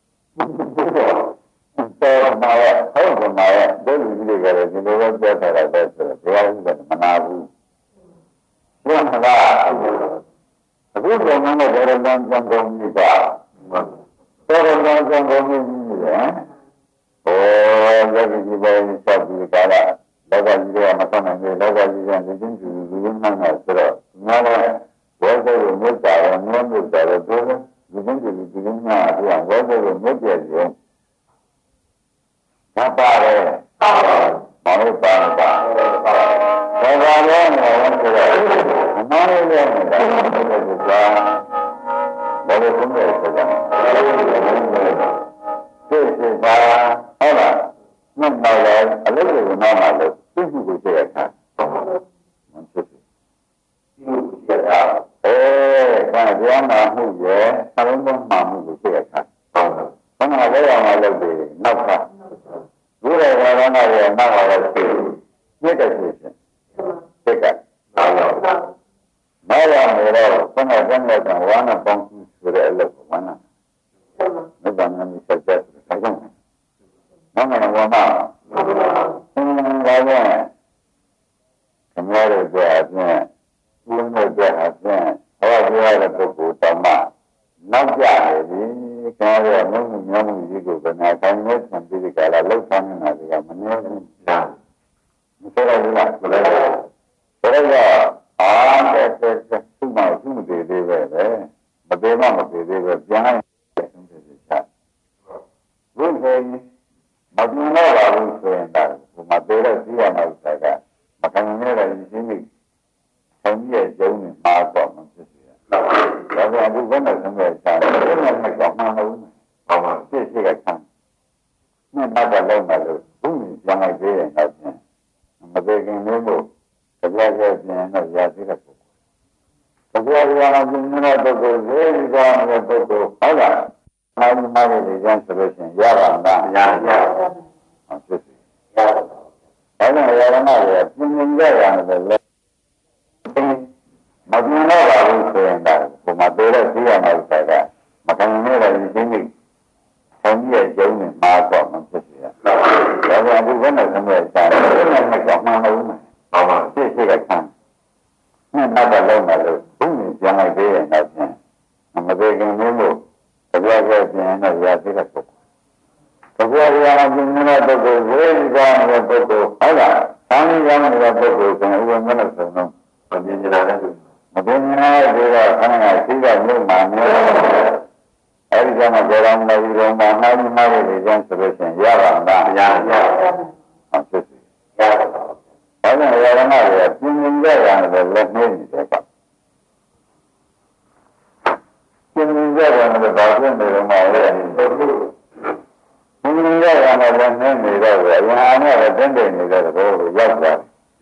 တော့မှာရဟုတ်ကမှာရဒုလူကြီးတွေကလည်းဒီလိုပဲပြောထားတာပဲဆိုတော့ဘုရားကြီးကမနာဘူးဘုရားကအခုတော့မနဲ့ဒေရလန်ကျန်ကုန်ကြီးပါဒေရလန်ကျန်ကုန်ကြီးရယ်ဟောလက်ကြီးပဲစပ်ပြီးကြတာလောကကြီးကမဆန်းနိုင်ဘူးလောကကြီးကဒီချင်းသူလူရင်းမှန်းတာဆိုတော့ငါလည်းဝဲတဲ့ကိုမြတ်တာရောမြတ်မြတ်တာရောပြောတယ်ဒီချင်းသူလူရင်းမှန်းတာကဝဲတဲ့ကိုမြတ်ပြည့်ရုံဘာပါတယ်ဘာလို့ပါပါဘာသာရောနေဆိုတော့အမှားလေးနဲ့နေတာဒီကဘာလို့ဆုံးတယ်ဆိုတာသိစေပါဟုတ်လားမှတ်ပါလေအလုပ်ကိုနားမှာလို့သိမှုကိုသိရတာမှန်ဖြစ်တယ်ဒီလိုသိရတာအဲဒါတရားနာမှုရဲ့သလုံးပေါင်းမှမှုကိုသိရတာဟုတ်လားဘယ်မှာလဲရမှာလို့ဒီနောက်ကဘုရားဘာသာနာရဲ့နောက်လာလို့သိမြတ်တဲ့ဖြစ်ဖြစ်သိကနားတော့နားရမယ်တော့ဘုရားကျမ်းတဲ့ကဝါနာပေါင်းဆိုတဲ့အလုပ်ကိုဝါနာမြတ်ဗာမဏိစัจ jat ဒါကြောင့်နာမဝါမအင်းဒါကြောင့်ခမောရကြအပြင်ဘုန်းတော်ကြအပြင်ဟောပြောရတဲ့ပုဂ္ဂိုလ်တော်မှနောက်ကြနေပြီခါရမုံညောင်းကြီးကိုကနာတိုင်းနဲ့ဆံပြီးကြလာလောက်ဆောင်နေတာကမနေဘူးလားမဆိုရဘူးလားမလဲဆိုတော့အားတဲ့တဲ့သူ့မှာသူ့တွေသေးပဲပဲမသေးမှမသေးသေးပဲပြန်လိုက်ဆုံးဖြတ်ချက်ဘုရားမပြင်းတော့ပါဘူးဆိုရင်ဒါဟိုမှာသေးတဲ့စီးရမှာဥစ္စာကမခံနိုင်တဲ့ရင်းနှီးဆုံးရဲ့ကျုံးနဲ့မှာတော့မှဖြစ်စီရဒါကြောင့်ဒီဘက်နဲ့ဆုံးဖြတ်ချက်ဘယ်နဲ့မှတော့မှမဟုတ်ဘူးဘာမှဖြစ်စီကခံနဲ့တော့လုံးမလို့ဘုရားပြန်လိုက်သေးရင်တော့ပြန်မသေးခင်လို့မို့တရားကျပြန်တော့ရာသေးတဲ့ပုဂ္ဂိုလ်တရားကျပြန်တော့ပြန်တဲ့ပုဂ္ဂိုလ်ဈေးကြောင်းတဲ့ပုဂ္ဂိုလ်ဟုတ်လားအာမမရဲ့ဉာဏ်ဆိုလို့ရှိရင်ရပါမလားရရဟုတ်ဖြစ်ပြီရပါဘာလို့ရရမှာလဲပြင်းပြင်းကြရတယ်လေမပြင်းတော့ပါဘူးဆိုရင်တော့ဟိုမှာသေးတဲ့သိရမှာဥစ္စာကမခံနိုင်တဲ့ရင်းနှီးဆုံးရဲ့ကျုံးနဲ့မှာတော့မှဖြစ်ပြီဒါကြောင့်ဒီဘက်နဲ့ဆုံးရဲ့စာဘယ်နဲ့မှတော့မှမဟုတ်ဘူးဘာမှဖြစ်ဖြစ်ကခံနဲ့တော့လုံးမလို့ဘုရားပြန်လိုက်သေးရင်တော့ပြန်မသေးခင်လို့တရားကျပြန်တော့ရာသေးတဲ့ပုဂ္ဂိုလ်တရားကျပြန်တဲ့ပုဂ္ဂိုလ်ဝိဇ္ဇာတဲ့ပုဂ္ဂိုလ်ဟုတ်လားသံဃာတဲ့ပုဂ္ဂိုလ်ဆိုရင်ဥပမာနဲ့ဆိုတော့မမြင်ကြတာလည်းမသိနာဒီကခဏကသိကလုံးမှာနေအဲဒီကမှကြောင်းမလို့ဒီမှာမှားပြီးမှားလို့ဒီကျန်းဆိုလို့ရှိရင်ရပါမလားမရဘူးဟုတ်ဖြစ်ပြီရပါတော့ဘာလို့ရရမှာလဲပြင်းပြင်းကြရတယ်လက်နှိမ့်နေတယ်ကပြင်းပြင်းကြရတယ်ဘာဖြစ်နေလဲမဟုတ်ဘူးပြင်းပြင်းကြရတယ်လက်နှိမ့်နေတော့အရင်အားနဲ့ပဲတင်းတင်းနေတဲ့သဘောကိုရောက်သွား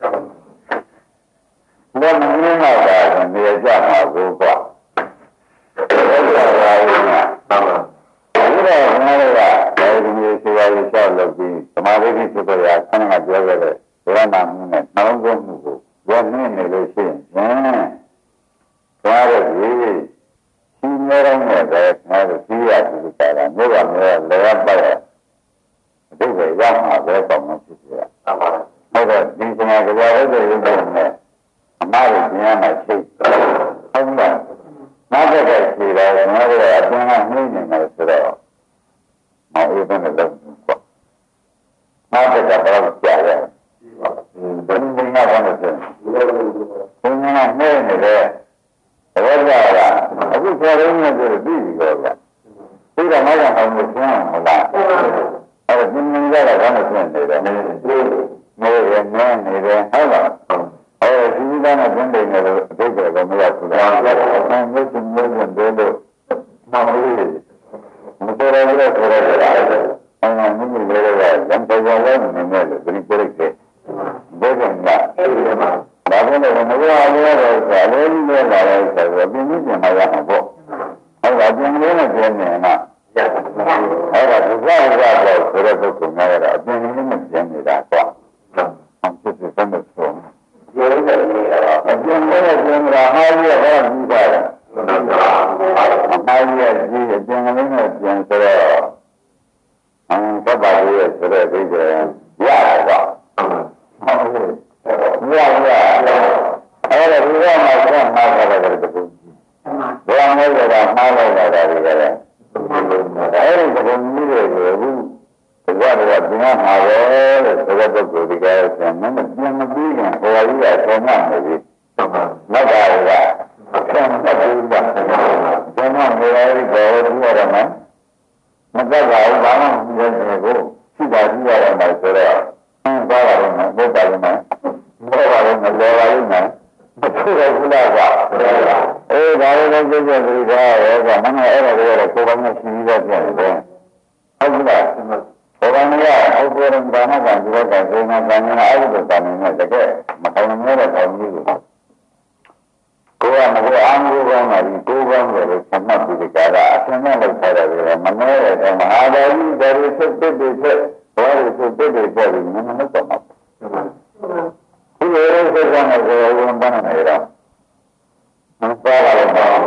တယ်ဘယ်နည်းနဲ့သာနေကြမှာကိုကွာဘယ်လိုလဲဟုတ်ပါဘူးဒါကငါတို့ကအဲဒီမျိုးစေဝါရေးဆောက်လုပ်ပြီးသမာဓိဖြစ်ပေါ်ရာဆန္ဒပြောခဲ့တဲ့ဘုရားနာမှုနဲ့နှလုံးသွင်းမှုကိုရနေနေလို့ရှိရင်ဘာလို့ဒီဒီမျိုးတော့နဲ့ပဲငါတို့ကြည့်ရကြည့်ကြတာမျိုးကမျိုးလဲရပါရဲ့အတိတ်ကရမှာပဲပေါ့မှဖြစ်ရဟုတ်ပါဘူးဟုတ်တော့ဒီစမာကြွားရတဲ့ရုပ်နဲ့အမှားကိုကျင်းရမှာရှိဟုတ်လားနောက်တစ်ခါရှိတော့ငါတို့အပြင်ကနှိမ့်နေတယ်ဆိုတော့မဟုတ်ဘူးနဲ့တော့ပေါ့နောက်တစ်ခါတော့ကြာတယ်ဘယ်နည်းနဲ့ဘာလို့လဲဘယ်နည်းနဲ့နှိမ့်နေတယ်ဘောကြတာအခုခေါ်ရင်းနဲ့ဆိုပြီးပြီတော့ဗျပြီးတော့နောက်တော့အောင်လို့ကျင်းအောင်လားအဲ့ဒါပြင်းပြင်းကြတာဘာလို့ကျင်းနေတယ်နေရနေရနေတယ်ဟုတ်လားအဲဒီကနေ့ကျင်းနေတယ်လို့အတိတ်ကမရဘူးလား။အဲမျိုးစုံမျိုးစုံတွေလို့မဟုတ်ဘူး။မတော်ရဘူးဆိုတော့အဲမှာမြင့်မြင့်လေးတွေကရံပေါ်ပေါ်လေးနေနေလို့ဒီပြိတ်တဲ့ဘယ်ကောင်ကအဲဒီမှာဘာလို့လဲမရဘူးလဲဆိုအလေးကြီးလေးလာတယ်ဆိုတော့ပြင်းပြင်းပြန်လာရမှာပေါ့။အဲဒါပြင်းလေးနဲ့ကျင်းနေမှာအဲဒါသူစားရတော့ဆိုတဲ့ပုဂ္ဂိုလ်များကတော့အပြင်းလေးနဲ့ကျင်းနေတာကွာ။အောင်ဖြစ်ဖြစ်ဆုံးဆုံးကျေရတဲ့နေရာအကျဉ်းနဲ့ကျင်းတာဟာရတော့ပြီးပါလား။အမှားရကြီးအကျဉ်းလေးနဲ့ကျင်းဆိုတော့အမ်သဘာဝရဲ့ဆိုတဲ့ဒီကရတာတော့ဟုတ်ဘူး။ရရအဲ့ဒါဒီကမှာကမှားကြတယ်တူတူ။ဘယ်မှာလဲကမှားလိုက်တာတွေကြတယ်။အဲ့ဒီပုံမျိုးတွေကိုအခုဘုရားကပြန်မှာပဲတဲ့ဘုရားပုဂ္ဂိုလ်ဒီကရဆံမင်းပြန်မပြီးရင်ဘုရားကြီးကဆောင်းနေပြီ။နောက်ကကဆံတတ်ဘူးကဆောင်းနေရတဲ့ဘောဒီရမှာမတတ်ပါဘူးဘာမှမပြောနေဘူးရှိတာကြည့်ရမှာဆိုတော့ဟင်းသွားပါတော့မယ်ဘုရားလည်းမယ်ဘောပါလည်းမလဲပါဘူးမယ်မဖြစ်ရဘူးလားကအေးဒါလည်းကြည့်ကြပြီကွာရောကမင်းအဲ့ဒါကိုတော့ကိုယ်ပိုင်နဲ့ရှိပြီးတော့ပြန်တယ်ဟုတ်ပြီလားဘုရားမရအောက်ပေါ်ဘာမှကဒီတော့ကဒီမှာကံနေတာအဲ့လိုကံနေတကယ်မကောင်းမလို့တော့ကောင်းကြီးကိုကိုယ်ကမကိုအားမကိုကောင်းပါဘူးကိုယ်ကောင်းတယ်လို့သတ်မှတ်ပြီးကြတာအဆင်နဲ့လောက်ထားတယ်ဆိုတော့မနှဲတဲ့မဟာတော်ကြီးဒါတွေဖြစ်ဖြစ်ဖြစ်ဘောတွေဖြစ်ဖြစ်ဖြစ်ပေါ်ပြီးမမမတော့မှာဒီလိုရိုးစကားနဲ့ကိုယ်ဝင်ပန်းနေတော့မပေါ်လာတော့ပေါ်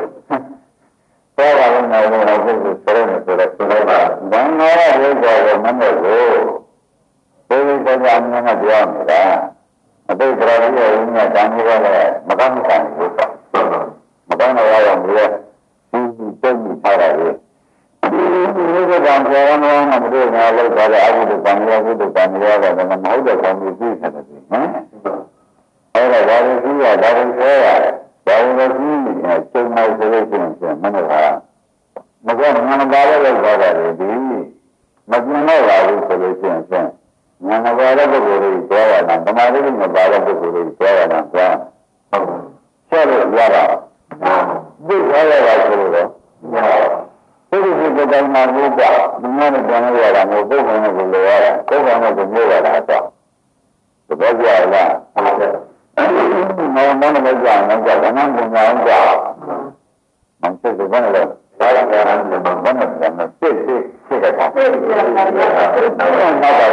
လာတော့လည်းတော့ဘုရားဆိုရဲဆိုတော့ဆိုတော့ဗန်နာရရဲ့ကြောင့်မနဲ့ကိုဘယ်လိုကြောင့်အမှန်ကပြောနေတာအတိတ်ကရာကြီးရဲ့ဦးမြတ်တန်ကြီးကလည်းမကောင်းမှုကံကိုပေါ့မကောင်းတော့ရအောင်လေဒီဒီတုံးထားတာလေဒီလိုကံကြောင့်တော့မတို့ငါလောက်သွားတဲ့အဘိဓမ္မာရောဘုဒ္ဓဘာသာရောကလည်းမဟုတ်တဲ့ကောင်းမှုသိတယ်ဟမ်အဲ့ဒါဘာလို့သိရဘာလို့ပြောရဘာလို့သိနေကျုံမိုက်ဆိုလို့ရှိရင်မနဲ့ကမကောငါမပါလို့လောက်သွားတယ်ဒီမကျင်တော့ပါဘူးဆိုလို့ရှိရင်ငါမပါတဲ့ပုဂ္ဂိုလ်တွေပြောရတာဓမ္မတွေမပါတဲ့ပုဂ္ဂိုလ်တွေပြောရတာကွာဟုတ်ဆက်လို့ရတာသိသွားရတာဆိုလို့တော့ဒီလိုဒီတိုင်းမှာလို့ကဒီနေ့နဲ့ပြန်ရတာမျိုးပုဂ္ဂိုလ်နဲ့ကိုလိုရတာပုဂ္ဂိုလ်နဲ့ကိုမျိုးရတာတော့သဘောကျလားဟုတ်ကဲ့မောင်မောင်နဲ့ကြာနေကြတယ်ငါကငါအောင်ကြာမဖြစ်ဘူးဘာလဲဘာလဲဘာလဲဘာလဲဘာလဲဖြစ်ဖြစ်ဖြစ်တယ်ပေါ့ဖြစ်တယ်ဘာလဲဘာလဲဟုတ်ကဲ့ဟုတ်ကဲ့ဟုတ်ကဲ့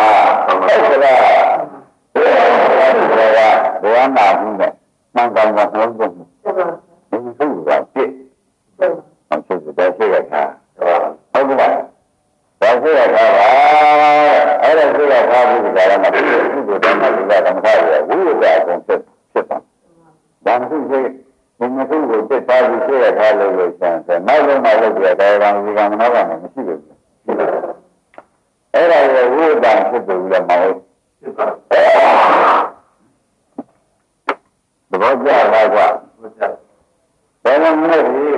ဘုရားနာဘူးနဲ့မှန်ကန်တာဟုတ်ကဲ့ဒီလိုကဖြစ်ဟုတ်ကဲ့ဒါရှိရတာဟုတ်ကဲ့ဒါရှိရတာပါအဲ့ဒါရှိရတာဘူးဒါလည်းမဖြစ်ဘူးဒီတော့မှဒီကဓမ္မသားရဝိရဒအကုန်ဖြစ်ဖြစ်တာဒါမှမဟုတ်ဒီမဟုတ်ကိုတက်သားပြီးရှိရထားလို့လို့ဆန်တယ်နောက်ဆုံးမှလုပ်ပြတယ်ဘာဒီကမနောကလည်းမရှိဘူးအဲ့ဒါကိုဝိရဒဖြစ်တယ်လည်းမဟုတ်သဘောကျလားကွာ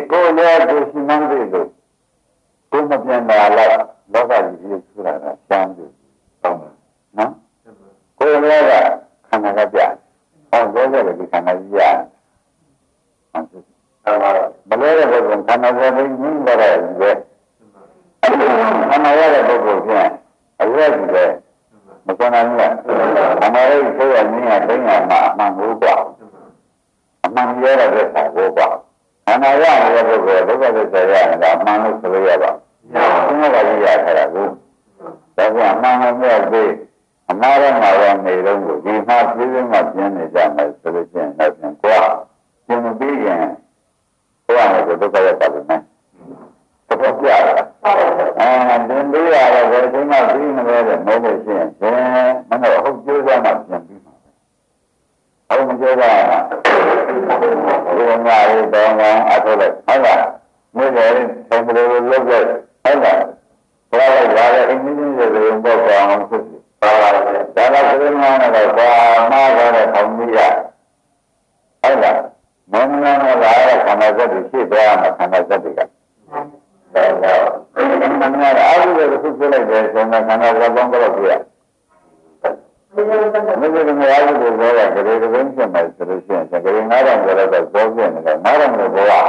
ကိုလည်းကိုရှိမှန်းပြီလို့ကိုမပြန်လာတော့လောကကြီးကြီးထူတာကရှမ်းပြီဟုတ်မှာနော်ကိုလည်းကခန္ဓာကပြဟောပြောကြတယ်ဒီခန္ဓာကြီးရမလဲတဲ့ဘုရားခန္ဓာကိုယ်ကြီးနင်းတယ်ပဲခန္ဓာရတဲ့ပုဂ္ဂိုလ်ပြန်အရွက်ကြီးပဲမကနိုင်ဘူးလားခန္ဓာရဲ့ဆိုရနည်းကသိညာမှာအမှန်ကိုပေါ့အမှန်ရတဲ့ဘက်ကိုပေါ့ခန္ဓာရတဲ့ပုဂ္ဂိုလ်ဒုက္ခသစ္စာရတာအမှန်လို့ဆိုရပါဘူးဘုရားကကြီးရထားတာကိုဒါကအမှန်မှန်မြတ်ပြီးအမှားရမှာရနေတော့ဒီမှာပြည့်စုံမှပြင်းနေကြမယ်ဆိုလို့ရှိရင်တော့ပြန်ကွာသင်မပြီးရင်ဘုရားကဒုက္ခရပါတယ်နော်တော့ပြရတာအဲသင်ပြီးရတော့ဘယ်ချိန်မှပြီးမလဲတဲ့မဟုတ်လို့ရှိရင်ဘယ်မဟုတ်ဟုတ်ကျိုးစားမှပြန်ပြီးမှာဟုတ်မကျိုးစားမှာဒီငါရေးတော့ငါအထုတ်လိုက်ဟုတ်လားမြေတယ်ဆုံးမလို့လုပ်လိုက်ဟုတ်လားဘုရားကလာတဲ့အင်းကြီးတွေဘောကောင်ဖြစ်ပြီပါပါတယ်ဒါကပြင်းမှာတော့ဘာမှတော့ထောင်ကြီးရဟုတ်လားမင်းမင်းကလာတဲ့ခန္ဓာစက်တွေရှိသွားမှာခန္ဓာစက်တွေကဒါတော့မင်းကအားလုံးကိုဖြစ်လိုက်တယ်ဆိုတော့ခန္ဓာစက်ပေါင်းတော့ပြရမင်းကလည်းအားလုံးကိုပြောရတယ်ဒီလိုမျိုးဖြစ်မယ်ဆိုလို့ရှိရင်ဒီငါးတောင်ပြောတော့ဘောပြနေတယ်ငါးတောင်ကိုဘောရ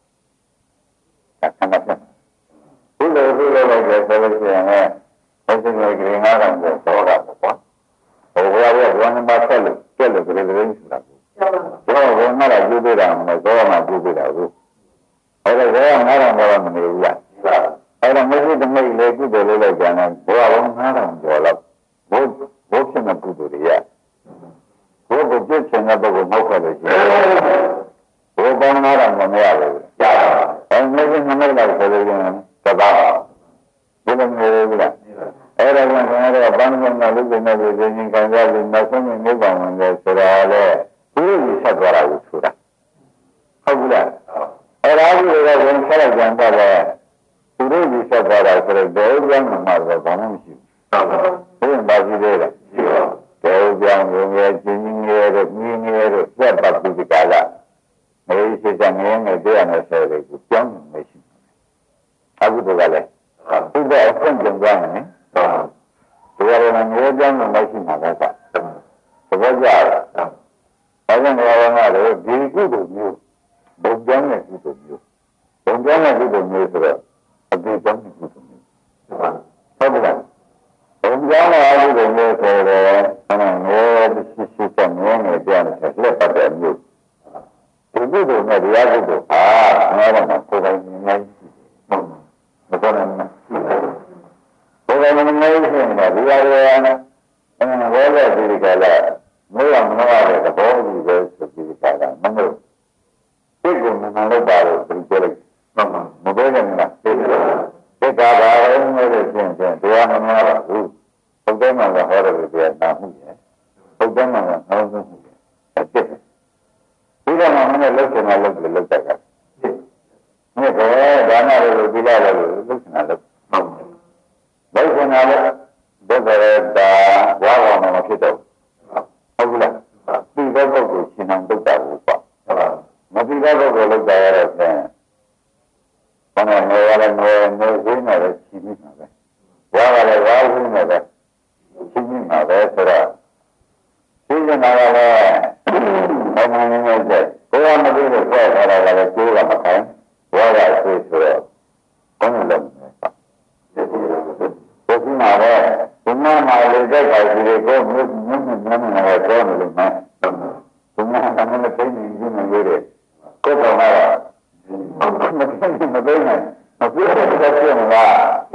ခန္ဓာဖြစ်ဘုလိုဘုလိုလိုက်တယ်ဆိုလို့ရှိရင်လည်းဘယ်လိုကြင်ငါးတောင်ကိုဘောတာပေါ့ဟိုဘုရားကဘုရားနံပါတ်ဆက်လို့ပြက်လို့ဒီလိုမျိုးဆိုတာဘောဘုရားကပြုပေးတာမဟုတ်ဘောမှာပြုပေးတာကိုအဲ့ဒါဘောကငါးတောင်ဘောမနေဘူးလားအဲ့ဒါမရှိတမိတ်လေကုသိုလ်လေးလိုက်ကြတယ်ဘောကငါးတောင်ကျော်တော့ဘုဘုဖြစ်တဲ့ကုသိုလ်တွေရဘုဘပြည့်ချင်တဲ့ပုဂ္ဂိုလ်မဟုတ်ခဲ့လို့ရှိရင်ဘုပေါင်းငါးတောင်မရဘူးအဲ့မရှိနမိတ်လိုက်ဆိုလို့ရင်သဘာဝဘယ်လိုမျိုးလဲအဲ့ဒါကကျွန်တော်တို့ဘာမှမလုပ်နေဘူးဒီရင်ခံရလို့နောက်ဆုံးနေပါဝင်တယ်ဆိုတာလေဘုရားဆက်သွားတာကိုဆိုတာဟုတ်ဘူးလားအဲ့ဒါကိုလည်းဝင်ဆက်လိုက်ကြတော့လေသူတို့ကြီးဆက်သွားတာဆိုတော့ဘယ်ကြောင့်မှမတော့ဘာမှမရှိဘူးဘယ်မှာကြည့်သေးလဲဘယ်ကြောင့်ဝင်ရချင်းချင်းရတဲ့မြင်းရတဲ့စက်ပတ်ပြီးကြလားမေးစစ်တဲ့ငင်းနဲ့တရားနဲ့ဆဲတယ်ကိုကြောင်းမရှိအခုတော့လည်းသူကအဆင့်ကျန်ကြမယ်နော်ဒီရတဲ့ငင်းကြောင်းနဲ့မရှိမှာပဲကွာသဘောကျလားဒါကြောင့်ဘာဝနာလဲဒီကုသိုလ်မျိုးဘုံကြောင်းနဲ့ကုသိုလ်မျိုးဘုံကြောင်းနဲ့ကုသိုလ်မျိုးဆိုတော့အတူကြောင်းနဲ့ကုသိုလ်မျိုးဟုတ်ပါလားဘုံကြောင်းနဲ့ကုသိုလ်မျိုးဆိုတော့အဲ့ဒါငယ်ရှိရှိတဲ့ငယ်ငယ်ပြန်တယ်လက်ပတ်တဲ့မျိုးဒီကုသိုလ်နဲ့တရားကုသိုလ်အာငါးတော့ကိုယ်ပိုင်ငယ်ရှိတယ်မတော်နိုင်ဘူးကိုယ်ပိုင်ငယ်ရှိရင်ဒီရရနဲ့အဲဝဲတဲ့ဒီကလည်းမိုးရမလို့ရတဲ့သဘောကြီးပဲဆိုပြီးကြတာမဟုတ်စိတ်ကိုမနာလို့ပါလို့ပြောလိုက်မပြောနိုင်ဘူးစိတ်စိတ်ကဘာလို့လဲဆိုရင်တရားမနာပါဘူးဘုရားမှာဟောတယ်တရားနာမှုရဲ့ဘုရားမှာဟောမှုရဲ့အကျက်ဒီကမှာမင်းလှုပ်ရှင်လာလှုပ်လို့လှုပ်တတ်တာမြစ်ကောဒါနလို့ဒီလာလို့လှုပ်ရှင်လာလှုပ်လှုပ်ရှင်လာလို့ဘုရားတာဝါဝါမှာဖြစ်တော့ဟုတ်ဘူးလားဒီဘက်ပုဂ္ဂိုလ်ရှင်အောင်လုပ်တာဘူးပေါ့မဒီဘက်ပုဂ္ဂိုလ်လုပ်တာရတော့ဖြင့်ဘာနဲ့ငယ်ရလဲငယ်ငယ်ဝင်းနေတယ်ရှိပြီးမှာပဲဝါကလည်းဝါဝင်းနေတယ်ရှိပြီးမှာပဲဆိုတော့ရှိနေတာကလည်းဘာမှမလုပ်တဲ့ကိုယ်ကမသိလို့ဖွဲ့ထားတာကလည်းကျိုးကမခိုင်းဝါကဆွေးဆိုတော့ဘယ်လိုလုပ်မလဲပေါ့ဒီကမှာပဲဒီမှာမှလေတဲ့ခါကြီးကိုမြို့မြို့မြို့မြို့နဲ့တော့နေလို့မယ်ဒီမှာကမလည်းပြင်နေနေနေတယ်ကိုယ်ကတော့မသိမသိနိုင်မသိတဲ့ဖြစ်မလား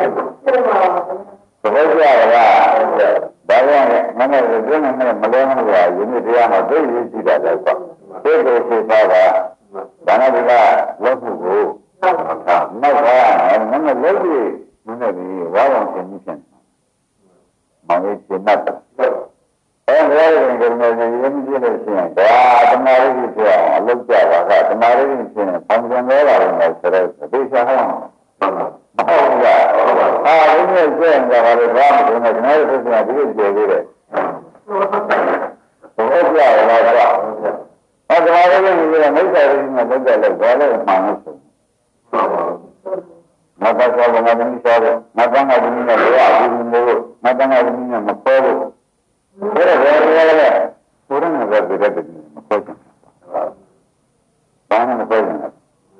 သဘောကျလားဒါကြောင့်မနေ့ကဒီနေ့မလဲမလို့ရင်းတရားမှာသိရရှိတာလည်းပေါ့သိကိုသိတာကဘာနာဒီကလောက်ဖို့ကိုနောက်တာမနေ့လောက်ပြီးမနေ့ကဝါအောင်ရှင်ဖြစ်မောင်လေးရှင်းတတ်တယ်အဲဒါရင်ကလည်းရင်းကြည့်လို့ရှိရင်ဒါတမာရိကြီးပြောအောင်အလုပ်ကြပါကတမာရိကြီးဖြစ်ရင်ပေါင်းစံလဲလာတယ်ဆိုတော့သိချာဟောင်းဟုတ်ကဲ့အာရင်းနဲ့ကျင့်ကြပါလေဘာမှမလုပ်နဲ့ကျွန်တော်တို့ကဒီလိုကြည့်သေးတယ်ဟုတ်ကြလားကွာအဲတမာရိကြီးကမိစ္ဆာရိကြီးနဲ့လုပ်တယ်လို့ဘာလို့မှမဟုတ်ဘူးငါသားစားလို့ငါသမီးစားလို့ငါသားငါသမီးနဲ့ဘယ်အကူမို့ငါသားငါသမီးနဲ့မခေါ်လို့ဘယ်တော့ဘယ်လဲလဲဘုရားနဲ့ပဲပြတဲ့တည်းမခေါ်ချင်ဘာမှမခေါ်ချင်ဘူး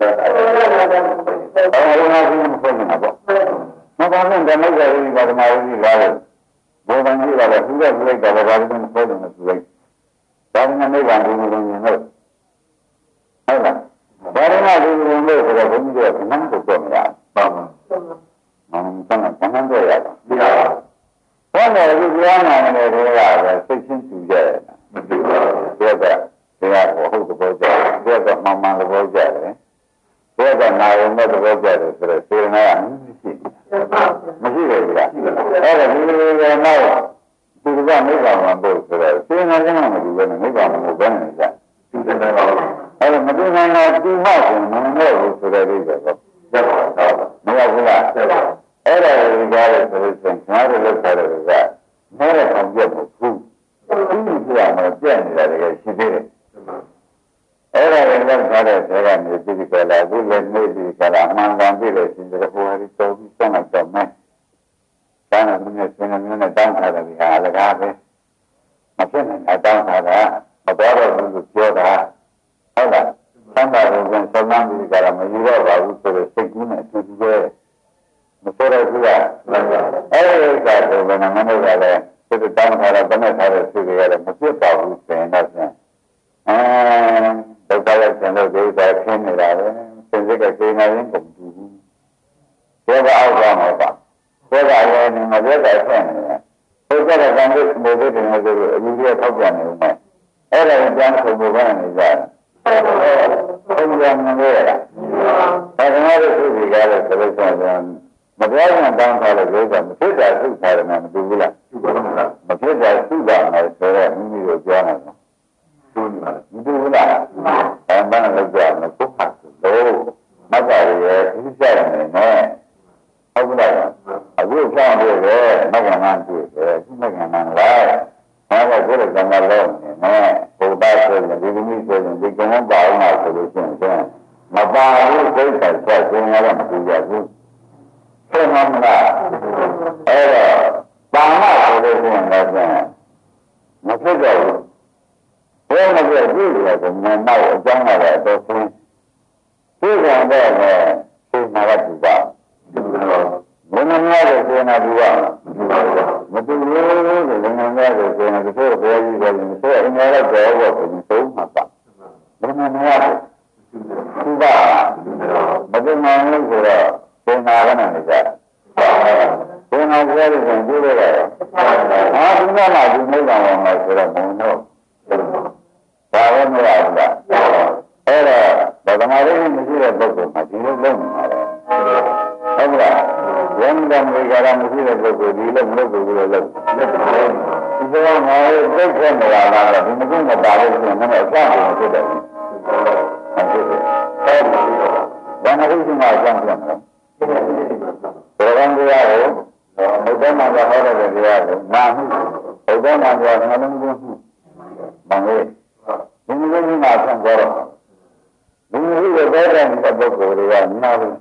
အဲ့ဒါကလည်းမခေါ်ချင်တာပေါ့မဘာနဲ့ဓမ္မကြရေးပါဓမ္မရေးလာလို့ဘောဓံကြီးလာတော့သူကပြလိုက်တာလည်းဘာလို့မခေါ်ချင်လဲသူလိုက်ဒါကနိဗ္ဗာန်ကိုမြင်လို့ဟုတ်လားဘာရမဒီလိုလို့ဆိုတော့ဘုန်းကြီးကဘယ်မှမပြောမရဘူး။မှန်ပါဘူး။ဘာမှမပြောရဘူး။ဒီလား။ဘာလဲဒီကြားနာနေတယ်ကပဲစိတ်ချင်းတူကြတယ်။မတူပါဘူး။ပြောတာဒီကဟုတ်တဲ့ဘောကြတယ်။ပြောတာမှန်မှန်တဲ့ဘောကြတယ်။ပြောတာနာရုံနဲ့တဲ့ဘောကြတယ်ဆိုတော့စေရနာကမရှိဘူး။မရှိတယ်ကွာ။အဲ့ဒါဒီလိုလေနောက်သူကနိဗ္ဗာန်မှာပို့ဆိုတော့စေရနာကမှမတူဘဲနဲ့နိဗ္ဗာန်ကိုဘယ်နဲ့ကြ။သူတယ်ပါဘူး။အဲ့ဒါမတူနိုင်တာတူမှဆိုမနဲ့ဘူးဆိုတဲ့အိဗယ်ပေါ့ရက်ပါတော့မဟုတ်ဘူးလားအဲ့ဒါကိုကြားရဆိုလို့ရှိရင်ငါတို့လောက်ထားတဲ့ကမဲတဲ့အောင်ပြတ်ဖို့ဘူးသူ့ပြရမှာပြတ်နေတာတကယ်ရှိသေးတယ်အဲ့ဒါကိုလောက်ထားတဲ့ဆေကနေပြည်ကြလာဘူးလည်းနေပြီးကြလာမှန်ကန်ပြီလို့ရှင်တဲ့ဟိုဟာဒီတော့ပြီးဆက်လိုက်တော့မဲတန်းတဲ့မျိုးနဲ့ဆင်းရဲမျိုးနဲ့တောင်းထားတယ်ဒီဟာလည်းကားပဲမဖြစ်နိုင်တာတောင်းထားတာမတော်တော့ဘူးလို့ပြောတာဟုတ်လားသံဃာ့ဘုရားသမန်ဒီကရမယူတော့ပါဘူးဆိုတော့စိတ်ကူးနဲ့သူသူပဲမဆိုတော့ဘူးကအဲ့ဒီကတော့ဘယ်နှမလို့ကလည်းစိတ်တောင်းထားတာတမက်ထားတဲ့စိတ်ကလည်းမပြတ်ပါဘူးဆိုရင်တော့အဲဒုက္ခရောက်တဲ့လို့ဒီကခင်းနေတာပဲစိတ်ကကိန်းနေရင်ကုန်ဘူးဘောကအောက်သွားမှာပါဘောကလည်းမပြတ်တဲ့ဆင်းနေတယ်ဘုရားကကံလို့ဘုရားတင်လို့ဆိုအယူကြီးထောက်ပြန်နေဦးမယ်အဲ့ဒါကိုပြန်ဆုံးဖို့ဘာနေကြလဲဘုရားမလို့ရတာဒါကလည်းသူဒီကားလို့ဆိုလို့ဆိုရင်မပြောရင်တောင်းထားလို့ပြောတာမဖြစ်တာသူ့ထားတယ်မတူဘူးလားမဖြစ်တာသူ့ပါမယ်ဆိုတော့မိမိတို့ပြောနေတယ်သူ့ပါမတူဘူးလားအဲမှန်းလို့ပြောမယ်ပုခတ်လို့မတ်တာရဲ့သူကြတယ်နဲ့ဟုတ်ကဲ့အခုကြောင်းတွေ့တယ်မက္ကမန်တွေ့တယ်ဒီမက္ကမန်လားဘာလို့ကိုယ်ကံမလို့နေနဲ့ဘုရားဆိုရင်ဒီလိုမျိုးဆိုရင်ဒီကံပါအောင်လားဆိုလို့ရှိရင်မပါဘူးစိတ်ဆက်ဆက်ခြင်းရတော့မတူရဘူးဖြစ်မှာမလားအဲ့တော့ပါမဆိုလို့ရှိရင်လည်းမဖြစ်တော့ဘူးဘယ်မှာပြည့်ပြီလဲဆိုရင်နောက်အကြောင်းလာတော့တော့ဆိုဒီကံတော့လည်းသိမှာတော့ဒီပါဘယ်နှမရတဲ့စေနာဘူးကမတူဘူးလို့လည်းငန်းရတဲ့စေနာတစ်ခုဘယ်ကြီးတယ်ဆိုအင်္ဂါရတော့ဘောကိုသုံးမှာပါဘယ်နှမရတဲ့သူကမတူနိုင်လို့ဆိုတော့စေနာကလည်းနေကြစေနာပြောလို့ဆိုရင်ပြောရတာဟာဒီကမှဒီမိဘအောင်မှာဆိုတော့မုံတော့ဒါလည်းမရဘူးလားအဲ့တော့ဗဒမာလေးမရှိတဲ့ပုဂ္ဂိုလ်မှာဒီလိုလုပ်နေတာလေဟုတ်လားဝိညာဉ်တွေကလည်းမရှိတဲ့ပုဂ္ဂိုလ်ဒီလိုမလုပ်ဘူးလို့လုပ်ဒီလိုငါတို့သိခဲ့နေတာကတော့ဒီမကုမပါလို့ဆိုရင်လည်းအကျဉ်းကိုဖြစ်တယ်ဟုတ်ကဲ့အဲ့ဒီဘာနာလို့ဒီမှာအကျဉ်းပြန်လဲဘယ်ကောင်တရားကိုဘုဒ္ဓမှာဟောတဲ့တရားကိုနာမှုဘုဒ္ဓမှာပြောငါလုံးကိုမှုမင်္ဂလာဒီလိုမျိုးမှာဆံကြတော့ဒီလိုရဲ့တဲ့တဲ့ပုဂ္ဂိုလ်တွေကနာဘူး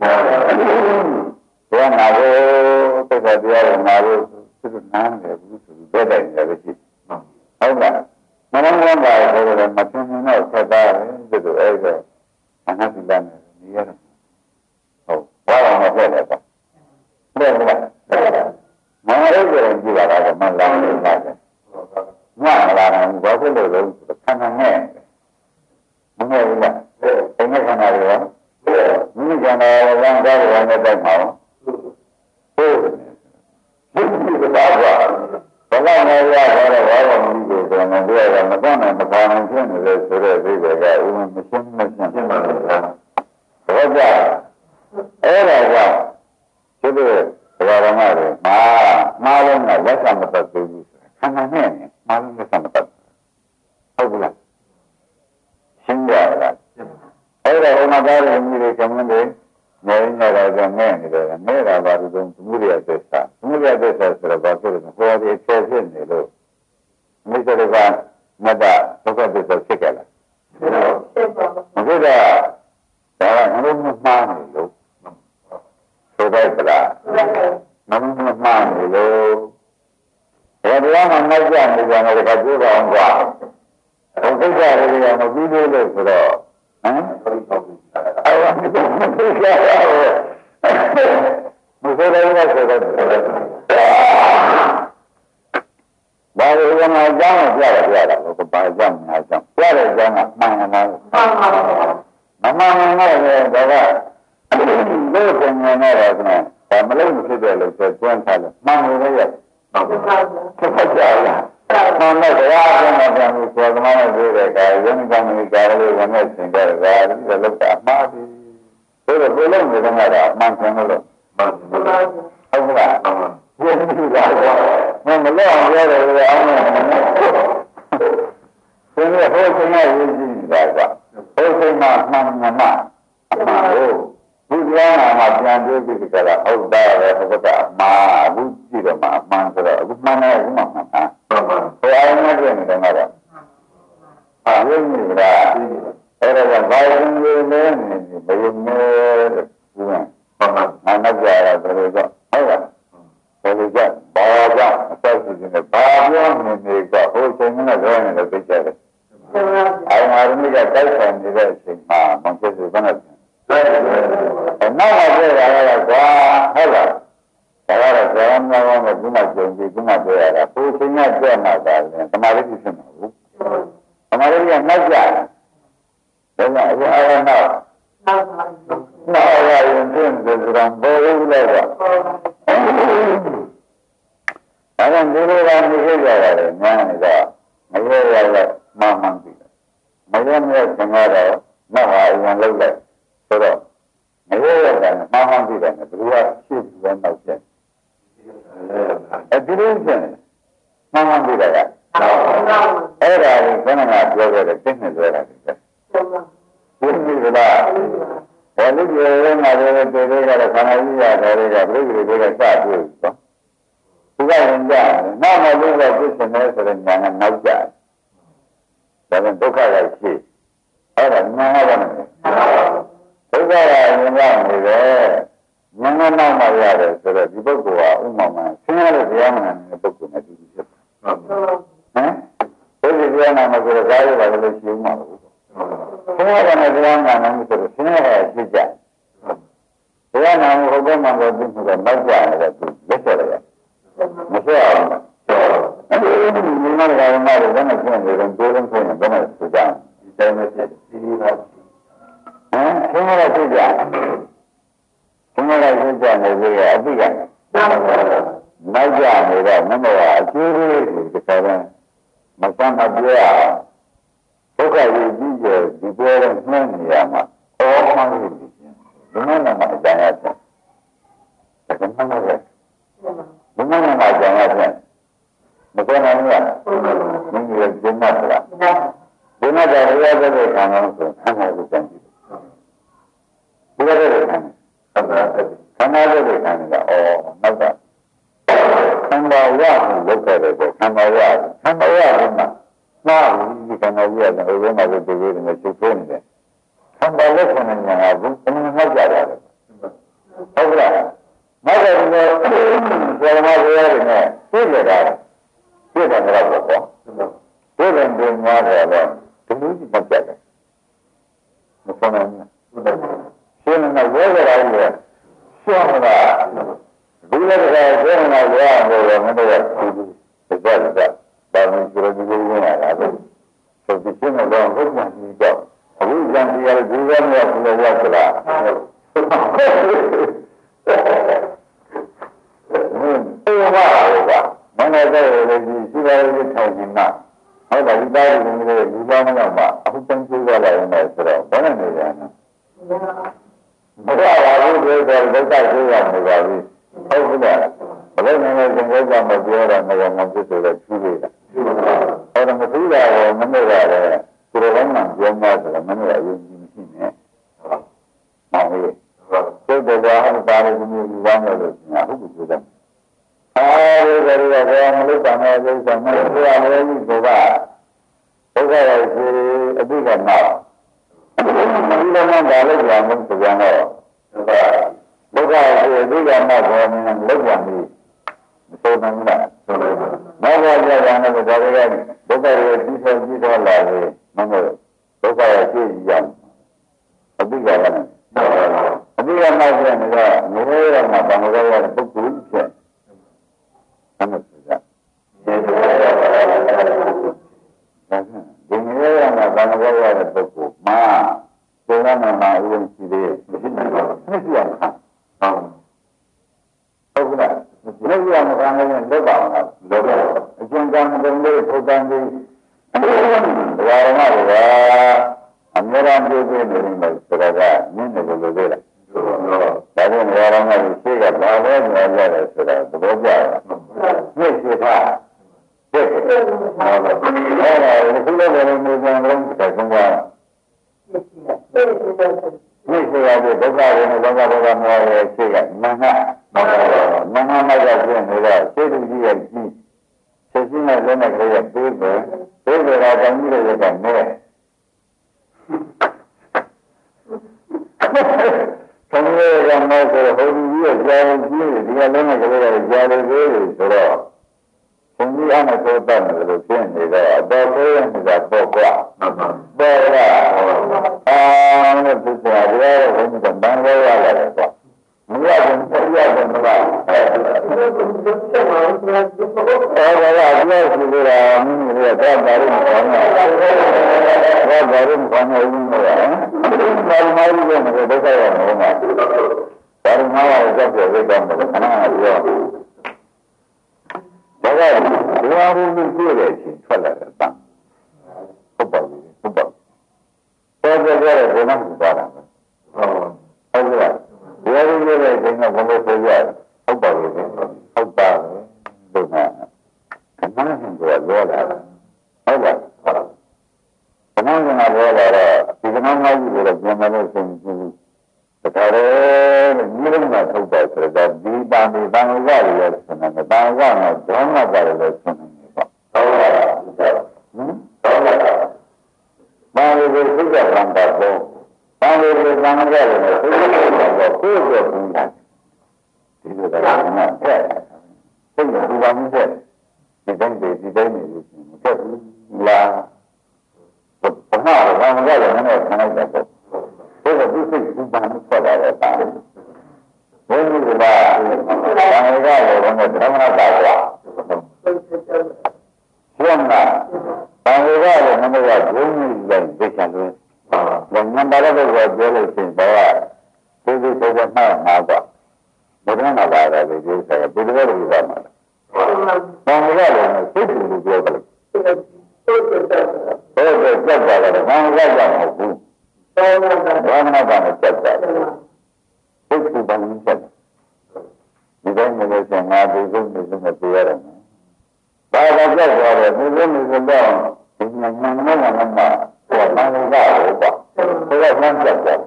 ဘယ်နာကိုသိတဲ့တရားကိုနာလို့သူတို့နားနေဘူးဆိုပြီးတဲ့တဲ့တယ်ပဲရှိဟုတ်လားမနန်းကပါဆိုတော့မသိနေတော့ဆက်သားတယ်သူတို့အဲ့ဒါအနာတိလမ်းနေရတယ်ဟုတ်ဘာလို့မဖြစ်လဲပေါ့တဲ့လားမနရိတ်ကိုကြည့်လာတာကမလာဘူးပါတယ်ငါလာတယ်ဘာဖြစ်လို့လဲခန္ဓာနဲ့မဟုတ်ဘူးလားဘယ်နဲ့ခန္ဓာရောမိခန္ဓာရောလမ်းသားရောနဲ့တိုက်မှာဟုတ်ဒီကဘာကဘယ်နဲ့ရတော့ဘာလို့မပြီးဆိုတော့မပြောရမတော့နိုင်မကောင်းနိုင်ဖြစ်နေလေဆိုတဲ့အိဗေကဥမမရှင်းမရှင်းဖြစ်မှာလေဘောကြအဲ့ဒါကြောင့်ဒီလိုဘာဝနာတွေမာမာလုံးကလက်ဆံမတတ်သေးဘူးခန္ဓာနဲ့မာလုံးလက်ဆံမတတ်ဟုတ်ဘူးလားရှင်းရလားအဲ့ဒါဟိုမှာကားရင်းကြီးတွေကမင်းတွေနေနေတော့ကမဲနေတယ်မဲတာပါလို့သမုဒိယသစ္စာသမုဒိယသစ္စာဆိုတော့ဘာဖြစ်လဲဟောဒီအချက်ဖြစ်နေလို့မိစ္ဆရကမတ္တဒုက္ခသစ္စာဖြစ်ကြလားဖြစ်ပါဘူးမဖြစ်တာဒါကဘုံမှားနေလို့တိုက်ပလားမမမှန်နေလို့ဘယ်တရားမှနောက်ကျနေကြတယ်ကပြောပါအောင်ကွာဘုကိစ္စတွေကမပြီးသေးလို့ဆိုတော့ဟမ်အဲ့ဒါမသိကြရဘူးမသိတယ်ဆိုတော့ဘာလို့ကမှအကြောင်းကိုပြရပြတာလို့ဘာကြောင့်ညာကြောင့်ပြတဲ့အကြောင်းကမှန်မှန်ပါဘူးမှန်ပါဘူးမမှန်မှန်လည်းဒါကလို့ပြန်နေတော့ဒါမလို့မဖြစ်တယ်လို့ဆိုကျွမ်းထားလို့မှန်လို့ရမှန်ပါဘူးဆက်ကြရလားမှန်တော့တရားအမှန်ပြန်ပြီးဆိုသမားနဲ့ပြောတဲ့အခါယဉ်ကောင်းကြီးကားလေးဝင်နေသင်ကြတယ်ဒါလည်းလောက်တာမှားပြီဆိုတော့ဘယ်လိုမျိုးကတော့မှန်တယ်လို့မှန်ပါဘူးဟုတ်လားဘယ်လိုလဲမမလို့အောင်ရတယ်အောင်မယ်ဒီနေ့ဟိုစိတ်နဲ့ရည်ကြည့်တာကဟိုစိတ်မှာမှန်မှန်မှန်ဟုတ်ဘုရားနာမှာပြန်ပြောပြီးကြတာဟုတ်တယ်ဟုတ်ကဲ့မှာဘူးကြည့်တော့မှမှန်ဆိုတော့အခုမှန်တယ်အခုမှမှန်တာဟိုအားနဲ့ပြင်နေတယ်ကတော့အာရင်းနေတာအဲ့ဒါကဘာလို့လဲနေနေဘယ်လိုလဲလို့ဘူးမှန်မှန်တော့ကြရတော့ဆိုတော့ဟုတ်လားဘယ်လိုကြဘာကြောင့်အသက်ရှင်နေဘာပြောနေနေကဟိုချိန်နဲ့ပြောနေတယ်သိကြတယ်အဲ့မှာရင်းကတိုက်ဆိုင်နေတဲ့အချိန်မှာမဖြစ်ဘူးဘယ်နဲ့အဲ့နောက်မှပြောရတာကွာဟုတ်လားဒါကတော့ဇာတ်များများနဲ့ဒီမှာကြုံပြီးဒီမှာပြောရတာဟိုချိန်ကပြတ်မှာပါလေသမာဓိဖြစ်မှာဘူးသမာဓိကနောက်ကြတယ်ဒါကြောင့်အရင်အရင်နောက်နောက်ရရင်ပြင်တယ်ဆိုတော့ဘောလို့လဲတော့အဲ့ဒါဒီလိုကနေကြရတယ်ညာနေတော့မရရလဲမမှန်ပြီမရမဲ့သင်္ဃာတော့မဟာအရင်လောက်လိုက်ဆိုတော့မရရတဲ့မမှန်ပြီတယ်ဘယ်လိုရှိပြီးတော့နောက်ကျအဲ့ဒီလိုကျမမှန်ပြီတယ်ကအဲ့ဒါကိုခဏကပြောခဲ့တယ်သိနေကြတာဒီကဘုရားကဘာလို့ပြောရမှာလဲတေသေးကတော့ခန္ဓာကြီးရတယ်ကပြိတိတွေကစတွေ့တော့ဒီကရင်ကြနောက်မှလို့တော့ပြည့်စုံတယ်ဆိုတဲ့ဉာဏ်ကနောက်ကြဒါကဒုက္ခကရှိအဲ့ဒါဉာဏ်ကတော့ဒုက္ခကရင်ကြနေတယ်ဉာဏ်ကနောက်မှရတယ်ဆိုတော့ဒီပုဂ္ဂိုလ်ကဥမာမှဆင်းရဲတဲ့တရားမှန်တဲ့ပုဂ္ဂိုလ်နဲ့တူတူဖြစ်တယ်ဟမ်ဒီတရားနာမှာဆိုတော့ဒါရပါလို့ရှိဦးမှာဘူးဆင်းရဲတဲ့တရားနာမှာဆိုတော့ဆင်းရဲတဲ့ရှိကြတရားနာမှုဟုတ်ကဲ့မှန်တော့ဒီလိုနောက်ကြရတယ်သူလက်ဆက်ရတယ်မဆက်အောင်အဲ့ဒီဒီမှာကလည်းမဟုတ်ဘူးဘယ်နဲ့ပြန်နေတော့တိုးလုံးပြန်ဘယ်နဲ့စကြဒီတိုင်းနဲ့စီရီပါဟမ်ဆင်းရဲတဲ့ရှိကြဆင်းရဲတဲ့ရှိကြနေပြီအပိကနောက်ကြနေတော့မမောအကျိုးလေးကိုဒီကနေ့မစမ်းမပြောရဒုက္ခကြီးကြီးကျယ်ဒီပြောတဲ့နှင်းနေရမှာအောမှန်းလို့ဒီနေ့မှအကြမ်းရတယ်ဒါကမှန်းရတယ်ဘုမနာမှာကြောင်ရတယ်မကောနိုင်ဘူးလားမင်းကြီးကျင်းတ်လားဘုမတော်ရရတဲ့ခံအောင်ဆိုဆန်းတယ်ကြံကြည့်ဘုရားတဲ့ခံဆန်းတယ်ဆန်းတယ်တဲ့ခံကအော်နောက်ကဆန္ဒဝါလုပ်ခဲ့တယ်ဆန္ဒဝါဆန္ဒဝါကမှာဒီကနေ့ရတယ်ဘုရားကတည်းကနေချုပ်သွင်းတယ်ဆန္ဒလက်ခံနေညာဘူးဘယ်မှာကြရတယ်ဟုတ်ကဲ့နောက်တော့ဒီလိုဆရာမတွေရတယ်နဲ့ပြည့်ကြတာပြည့်တယ်တော့ပေါ့ပြည့်တယ်ပြန်သွားတော့ဒီလိုကြီးမပြတ်တယ်မဆုံးနိုင်ဘူးရှင်းနေတော့ဝဲကြတာကြီးရှင်းတာဒီလိုကရှင်းနေတော့ရအောင်လို့မတော့ဘူးဒီကတည်းကဒါမျိုးကြိုးကြိုးနေတာပဲဆိုဒီရှင်းတော့ဟုတ်မှန်ကြီးတော့အခုကြံစီရတဲ့ဒီကနေ့ကဘယ်လိုရောက်ကြလားဘယ်မှာလဲကမနက်တော့လေဒီစီပါရေးထိုင်နေတာဟုတ်တယ်ဒီသားတွေလည်းဒီပေါင်းတော့မှအခုတန်းကျိုးရလာရင်လည်းဆိုတော့ဘယ်နဲ့နေရလဲမရပါဘူးဒီတော့ဒုက္ခကျိုးရနေပါပြီဟုတ်ကဲ့ဘယ်လိုလဲသင်္ကေတမပြောတော့ငါကမဖြစ်ဆိုတော့ဖြူးနေတာအဲ့ဒါမဖြူးတာကိုမနေ့ကလည်းသူတော်ကောင်းမှပြောမှဆိုတော့မနေ့ကအရင်ကြီးမရှိနဲ့ဟုတ်ပြီစိတ်တော်ဟာပါရမီလူပေါင်းလို့ညာဟုတ်ပြီဆိုတော့အဲဒီကလေးကဘယ်မှာလို့တမ်းနေကြဆိုမှဘုရားလည်းကြီးကဒုက္ခရဲ့ရှိအတိကမှာဒီလိုမှဒါလည်းကြာမှုပြန်တော့ဒုက္ခရဲ့ရှိဒီကမှဘောမင်းလောက်ပြန်ပြီးမဆုံးနိုင်ဘူးလားနောက်ပါကြတယ်နဲ့ဒါတွေကဒုက္ခတွေကြီးဆုံးကြီးတော့လာတယ်မဟုတ်ဒုက္ခရရှိရအောင်အတိကလည်းအတိကမှပြန်နေတော့ငရဲရမှာဘာလို့ရတဲ့ပုဂ္ဂိုလ်ဖြစ်အမှန်တရားဒီငရဲရမှာဘာလို့ရတဲ့ပုဂ္ဂိုလ်မှာဘယ်တော့မှမအရင်ရှိသေးမရှိဘူးမရှိရမှာဟုတ်ကဲ့မရှိရမှာကလည်းလွတ်ပါအောင်လားလွတ်ပါအကျဉ်းကံတုံးလေးထုတ်တန်းပြီးဘာမှမဟုတ်ပါအများအားဖြင့်ပြည့်နေတယ်ဆိုတာကမြင်တယ်လို့ပြောတာဒါကြောင့်ဘာမှမရှိကဘာလဲပြောရတယ်ဆိုတာသဘောကျတယ်ပြည့်စုံတာပြည့်စုံတယ်ဟုတ်ပါဘူးအဲ့ဒါကိုခုလည်းလည်းမျိုးစုံလုံးတစ်ခါကဒီစေရတဲ့ဒုက္ခတွေနဲ့ဒုက္ခဒုက္ခမောရဲ့ရှိကမနမနမကပြည့်နေတော့စိတ်ကြီးရဲ့ကြီးဆက်ရှိနေတဲ့နဲ့ကလေးရဲ့ပြေးပဲပြေးကြတာတောင်းကြီးရဲ့ကနေသမီးရမောဆိုဟိုဒီရဲ့ကြာကြီးဒီကလုံးနဲ့ကလေးရဲ့ကြာလေးလေးဆိုတော့ဘုံကြီးအနေနဲ့တော့တယ်လို့ဖြစ်နေတော့အတော်သေးနေတာပေါ့ကွာပေါ့ကွာအာနဲ့သူကလည်းဘုံကဘန်းရရတယ်ကွာမရဘူးဆက်ရတယ်မလားအဲ့ဒါကပြောစီလို့မင်းတို့ကတော့ဒါရီမခေါ်နဲ့ဒါဒါရီမခေါ်နဲ့ဦးမလားဘာမှမလုပ်ဘူးဒုက္ခရမှာဒါရီမရတဲ့ကြောက်ရတဲ့မှာခဏခဏပြောဒါကဘုရားဘုရားပြည့်တဲ့အချိန်ထွက်လာတယ်တန်ဟုတ်ပါဘူးဟုတ်ပါဘူးတော်တော်ကြတဲ့ဘုရားကသွားတာပဲဟုတ်ကဲ့ဘုရားပြည့်တဲ့အချိန်ကဘုရားဆိုရတယ်ဟုတ်ပါဘူးဟုတ်ပါဘူးဘုရားခဏခဏတော့လောလာဟုတ်ပါခဏခဏလောလာတော့ဒီကနေ့မှကြီးလို့ပြန်မလို့ဆိုရင်ဒါကြတယ်ဒီလိုမှထုတ်တယ်ဆိုတော့ဒီပါမေတန်ဝါရရဲ့ဆန္ဒနဲ့တန်ဝါနဲ့ဓမ္မပါရလို့ဆန္ဒနဲ့ပေါ့ဟုတ်ပါဘူးဟမ်ဟုတ်ပါဘူးဘာလို့ဒီသုခသံတာပေါ့ဘာလို့ဒီသံဃာတွေနဲ့သုခသံတာပေါ့ကိုယ်ကိုယ်ပုံတာဒီလိုကလည်းမတဲ့စိတ်ကဒီပါမှုတဲ့ဒီတိုင်းဒီတိုင်းနေလို့မတဲ့ဘူးလားဘာမှဘာမှလည်းမနဲ့ခံလိုက်တော့ဘုရားသူစိတ်ဥပ္ပါဒ်ဆက်လာတဲ့တာဘုရားကဘာဝကလည်းဘုရားဓမ္မနာတာကွာဘုရားဘာဝကလည်းမင်းတို့ကဘုန်းကြီးလည်းသိချင်တယ်ဘာမှမပါတော့ပြောလို့ရှိရင်ဘာဘုရားဘုရားမှားမှာကွာဘုရားနာပါတာလေဒီဆိုင်ဘုရားလိုပါမှာဘာဝကလည်းစိတ်တူပြောတယ်ဟုတ်တယ်စက်ပါတော့ဘာဝကကြောင့်မဟုတ်ဘူးဘာမှမပါနဲ့စက်ပါစိတ်ကူပန်းစက်ဒီတိုင်းမျိုးစံငါဒီကုန်းနေနေပြရတယ်ဘာသာပြတ်သွားတယ်ဒီလိုမျိုးတော့ဒီမှာမှန်မှန်မှန်မှန်ဟောဘာလို့လဲပေါ့ဒါကမှန်ချက်ပေါ့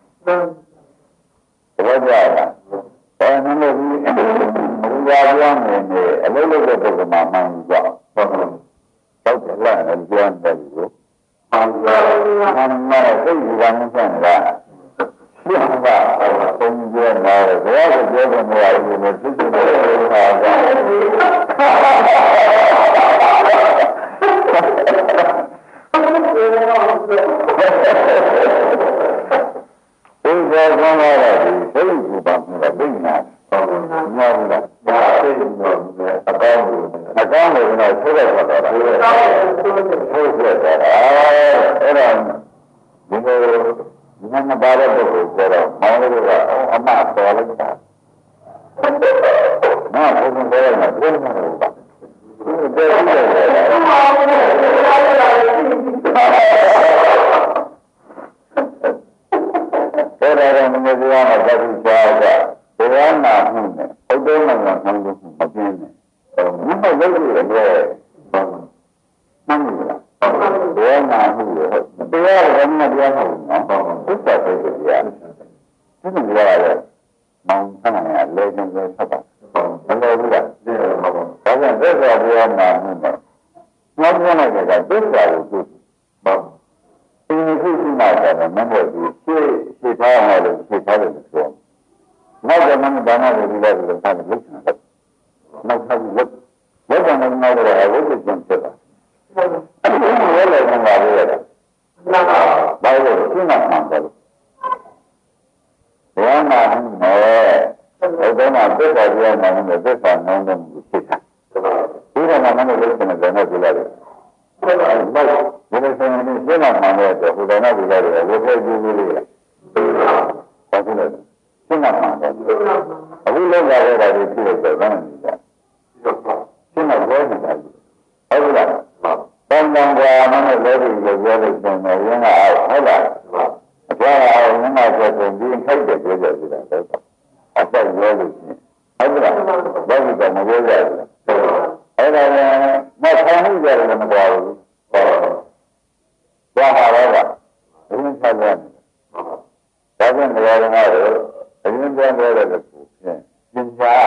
ဘောကြတာဘာမှမလုပ်ဘူးဘုရားပြောနေနေအလုံးလုံးတဲ့ပုဂ္ဂိုလ်မှာမှန်ကြောက်ဟုတ်တယ်တော့လည်းပြောတယ်လို့အမှန်ပါအမှန်စိတ်ကမှန်တယ်လားဘုရားကဘုံပြောတာဘုရားကပြောတယ်မရဘူးလို့သူကပြောတာကဒီကောကောင်းလာတယ်စိတ်ကပါမှာဒိနာညောင်းတာဒါစိတ်ကအကောင်းကိုအကောင်းကိုတော့ထိုးရတော့တာထိုးရတာအဲ့ဒါဒီလိုဒီမှာပါတဲ့ပုဂ္ဂိုလ်ဆိုတော့မောင်လေးကအမတော်လိုက်တာနော်ဘုရားပြောရမှာဘုရားပြောတာဒီလိုပြောရတယ်အဲ့ဒါကမင်းပြောရမှာသတိချာကဘုရားနာမှုနဲ့ဘုဒ္ဓနာမှာဆန်းလို့မပြင်းနဲ့ဘုမလုပ်လို့လည်းမှန်ဘူးလားဘယ်နာမှုလဲတရားကလည်းမတရားမဟုတ်ဘူးနော်သစ္စာပဲတရားဒီလိုရတယ်မောင်ဆန်းရလဲနေတယ်ဆက်ပါဘယ်လိုလဲဒါကြောင့်သစ္စာတရားနာမှုနဲ့ပြောပြလိုက်တဲ့ကသစ္စာကိုသိပေါ့ဒီခုရှိမှတော့မဟုတ်ဘူးရှေ့ရှေ့ထားရလို့ရှေ့ထားတယ်လို့ပြောနောက်ကြမန်ဘာနာကိုဒီလိုလုပ်တာလို့ဆိုတာနောက်ထပ်လို့ဘယ်ကောင်မှမဟုတ်တော့ဘူးလို့ကျန်ဖြစ်တာအဲ့ဒီလိုလည်းမပါဘူးလေဘာလို့ရှင်းမှန်တယ်ဘောနာဟင်းနဲ့ဘယ်တော့မှသစ္စာပြောင်းနိုင်တယ်သစ္စာနိုင်တယ်ဖြစ်တာဒီကမှမလို့လို့ဆိုတဲ့နဲ့ပြလိုက်တယ်ဘာလို့ဒီလိုဆိုရင်ရှင်းမှမှန်တယ်ဆိုဟိုတော့ပြလိုက်တယ်ဘယ်လိုကြည့်ကြည့်လေးလဲဘာဖြစ်လဲရှင်းမှမှန်တယ်အခုလောက်လာတဲ့တာတွေပြည့်တယ်ဘာမှမဖြစ်ဘူးရှင်းမှပြောနေတာဟုတ်လားတန်တန်ကြာမှလည်းလည်းဒီလိုပြောလို့ပြန်တယ်ရင်းကအောက်ဟုတ်လားအပြောင်းအောင်ငါ့ကိုဆိုပြီးခိုက်တယ်ပြောကြတယ်တော့အသက်ပြောလို့ရှိရင်ဟုတ်လားဘာလို့လဲမပြောကြဘူးအဲ့ဒါလည်းမဆောင်မှုကြတယ်မတော်ဘူးဟုတ်ပါပါတော့ဘယ်လိုဆက်လဲဒါကြောင့်နေရာကလည်းအရင်ပြန်ပြောတဲ့ကိုဖြင့်ပညာ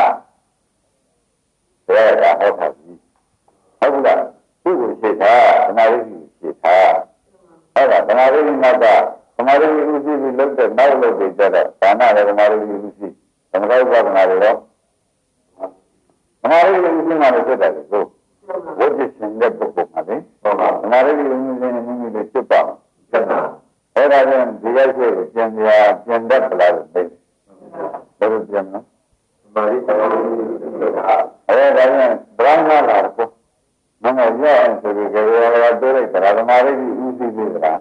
ဘယ်ကဟောတာကြီးဟုတ်လားသူ့ကိုရှိတာဓမ္မရိပ်ရှိတာအဲ့ဒါဓမ္မရိပ်နောက်ကဓမ္မရိပ်ဥသိပြီးလုပ်တဲ့နောက်လုပ်ပြီးကြတော့ဒါနလည်းဓမ္မရိပ်ဥသိဓမ္မရိပ်ဝဒနာတွေတော့ဓမ္မရိပ်ဥသိမှလည်းဖြစ်တယ်ကိုဝိသရှင်တဲ့ပုဂ္ဂိုလ်မှာလေဟုတ်ပါဓမ္မရိပ်ဥသိနဲ့မိမိတွေဖြစ်ပါဖြစ်တာအဲ့ဒါကြောင့်ဒီရက်ရှိပြန်ပြပြန်တတ်ပလားလို့သိတယ်ဘယ်လိုပြန်လဲဓမ္မရိပ်အဲ့ဒါကြောင့်ဗြဟ္မဏလာကိုမမရအောင်ဆိုပြီးကြရောလာတိုးလိုက်တာဓမ္မရိပ်ဥသိပြီလား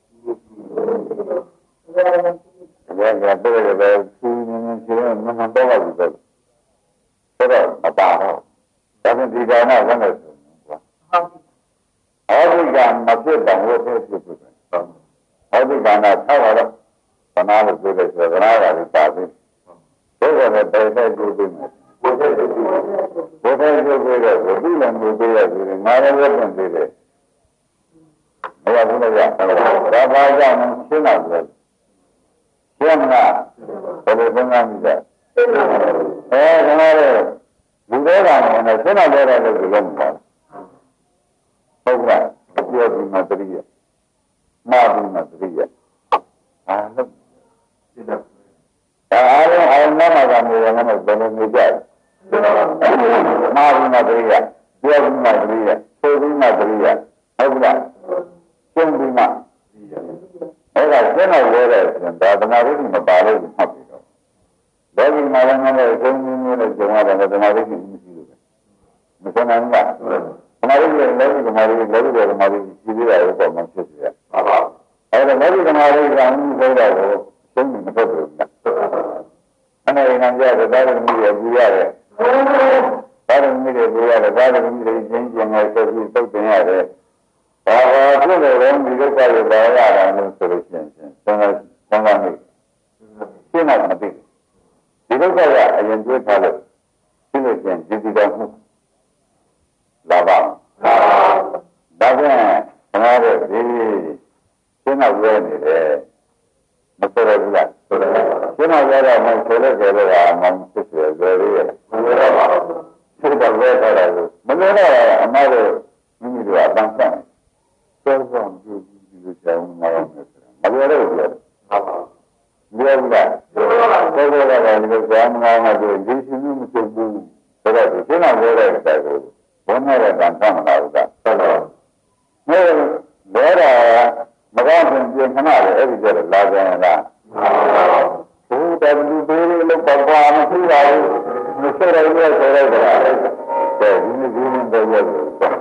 ဒါကဘယ်လိုလဲသူနည်းနည်းပြောမမှန်တော့ဘူးဆိုတော့အပါတော့ဒါနဲ့ဒီကံနဲ့ဝင်လို့ဆိုတော့အောဒီကံမဖြစ်တော့ဘယ်ဖြစ်ဖြစ်ဖြစ်အောဒီကံကထောက်တော့ဘနာလို့ပြောတယ်ဆိုတော့ဘနာကလည်းပါပြီဒါကလည်းဘယ်နဲ့ကြည့်ပြီးမယ်ဘယ်နဲ့ကြည့်ပြီးဘယ်နဲ့ကြည့်ပြီးတော့ဒီလိုမျိုးပြရတယ်ငါလည်းပြန်ပြီးတယ်မရဘူးလေဒါပါကြောင့်ရှင်းတော့တယ်ရှင်းမလားဘယ်လိုသင်္ကန်းမိလဲအဲဒါလည်းလူတွေကလည်းရှင်းတော့တယ်လို့ပြောမှာဟုတ်ကဲ့ပြောပြီးမှတတိယမှားပြီးမှတတိယအာလို့ရှင်းတော့ဒါအားလုံးအောင်နာမှာကမျိုးရမယ်ဘယ်လိုမျိုးကြလဲမှားပြီးမှတတိယပြောပြီးမှတတိယဆိုပြီးမှတတိယဟုတ်ကဲ့ရှင်းပြီးမှအဲ့ဒါရှင်းတော့ရဲတယ်ဆိုရင်ဒါဓမ္မရိပ်မပါလို့မှတ်ပြီးတော့ဒါကြီးမှလည်းလည်းအဆုံးမျိုးမျိုးနဲ့ကျုံရတယ်ဓမ္မရိပ်မရှိလို့မဆန်းနိုင်ဘူးဓမ္မရိပ်လည်းလည်းဓမ္မရိပ်လည်းလည်းဓမ္မရိပ်ရှိသေးတယ်ပေါ့မှဖြစ်စီရပါပါအဲ့ဒါလည်းဓမ္မရိပ်ကမှုဆိုတော့ရှင်းမဖြစ်ဘူးအဲ့ဒါရင်ကကြတဲ့ဒါရမီရပြရတယ်ဒါရမီရပြရတယ်ဒါရမီရချင်းချင်းနဲ့ဆက်ပြီးသုတ်တင်ရတယ်ဘာဘာဖြစ်လို့လဲဒီကိစ္စကိုဘာရတာလို့ဆိုလို့ရှိရင်သံဃာသံဃာမိရှင်းတာမသိဒီကိစ္စကအရင်ပြောထားလို့ရှင်းလို့ရှိရင်ဒီဒီတော်မှုလာပါဒါကြောင့်ခဏတော့ဒီရှင်းတော့ဝဲနေတယ်မဆိုရဘူးလားဆိုတယ်ရှင်းတော့ဝဲတော့မဆိုလို့ဆိုလို့ကမှဖြစ်ရကြရရဲ့မလို့တော့ပါဘူးဖြစ်တော့ဝဲထားတယ်မလို့တော့အမတို့မိမိတို့အပန်းဆန့်သောကြောင့်ဒီဒီလိုကြောင်းမှာမပြောရဘူးလေဟုတ်ပါဘူးပြောဘူးလားပြောပါဘူးပြောတော့လည်းဒီကြောင်းမှာမှာဒီဒီရှိမှုမဖြစ်ဘူးဆိုတော့ဒီရှင်းတော့ပြောတဲ့တိုင်ကိုဘုန်းနဲ့တန်ဆန်းမလာဘူးကဟုတ်တော့မဲလဲတာမကောင်းရင်ပြင်ခဏလေအဲ့ဒီကျတော့လာကြရင်လားဘုရားတူသေးလေးလို့ပေါ့ပါမရှိပါဘူးမဆိုရဘူးဆိုတော့ဒါဒီနေ့ဒီနေ့တော့ရောက်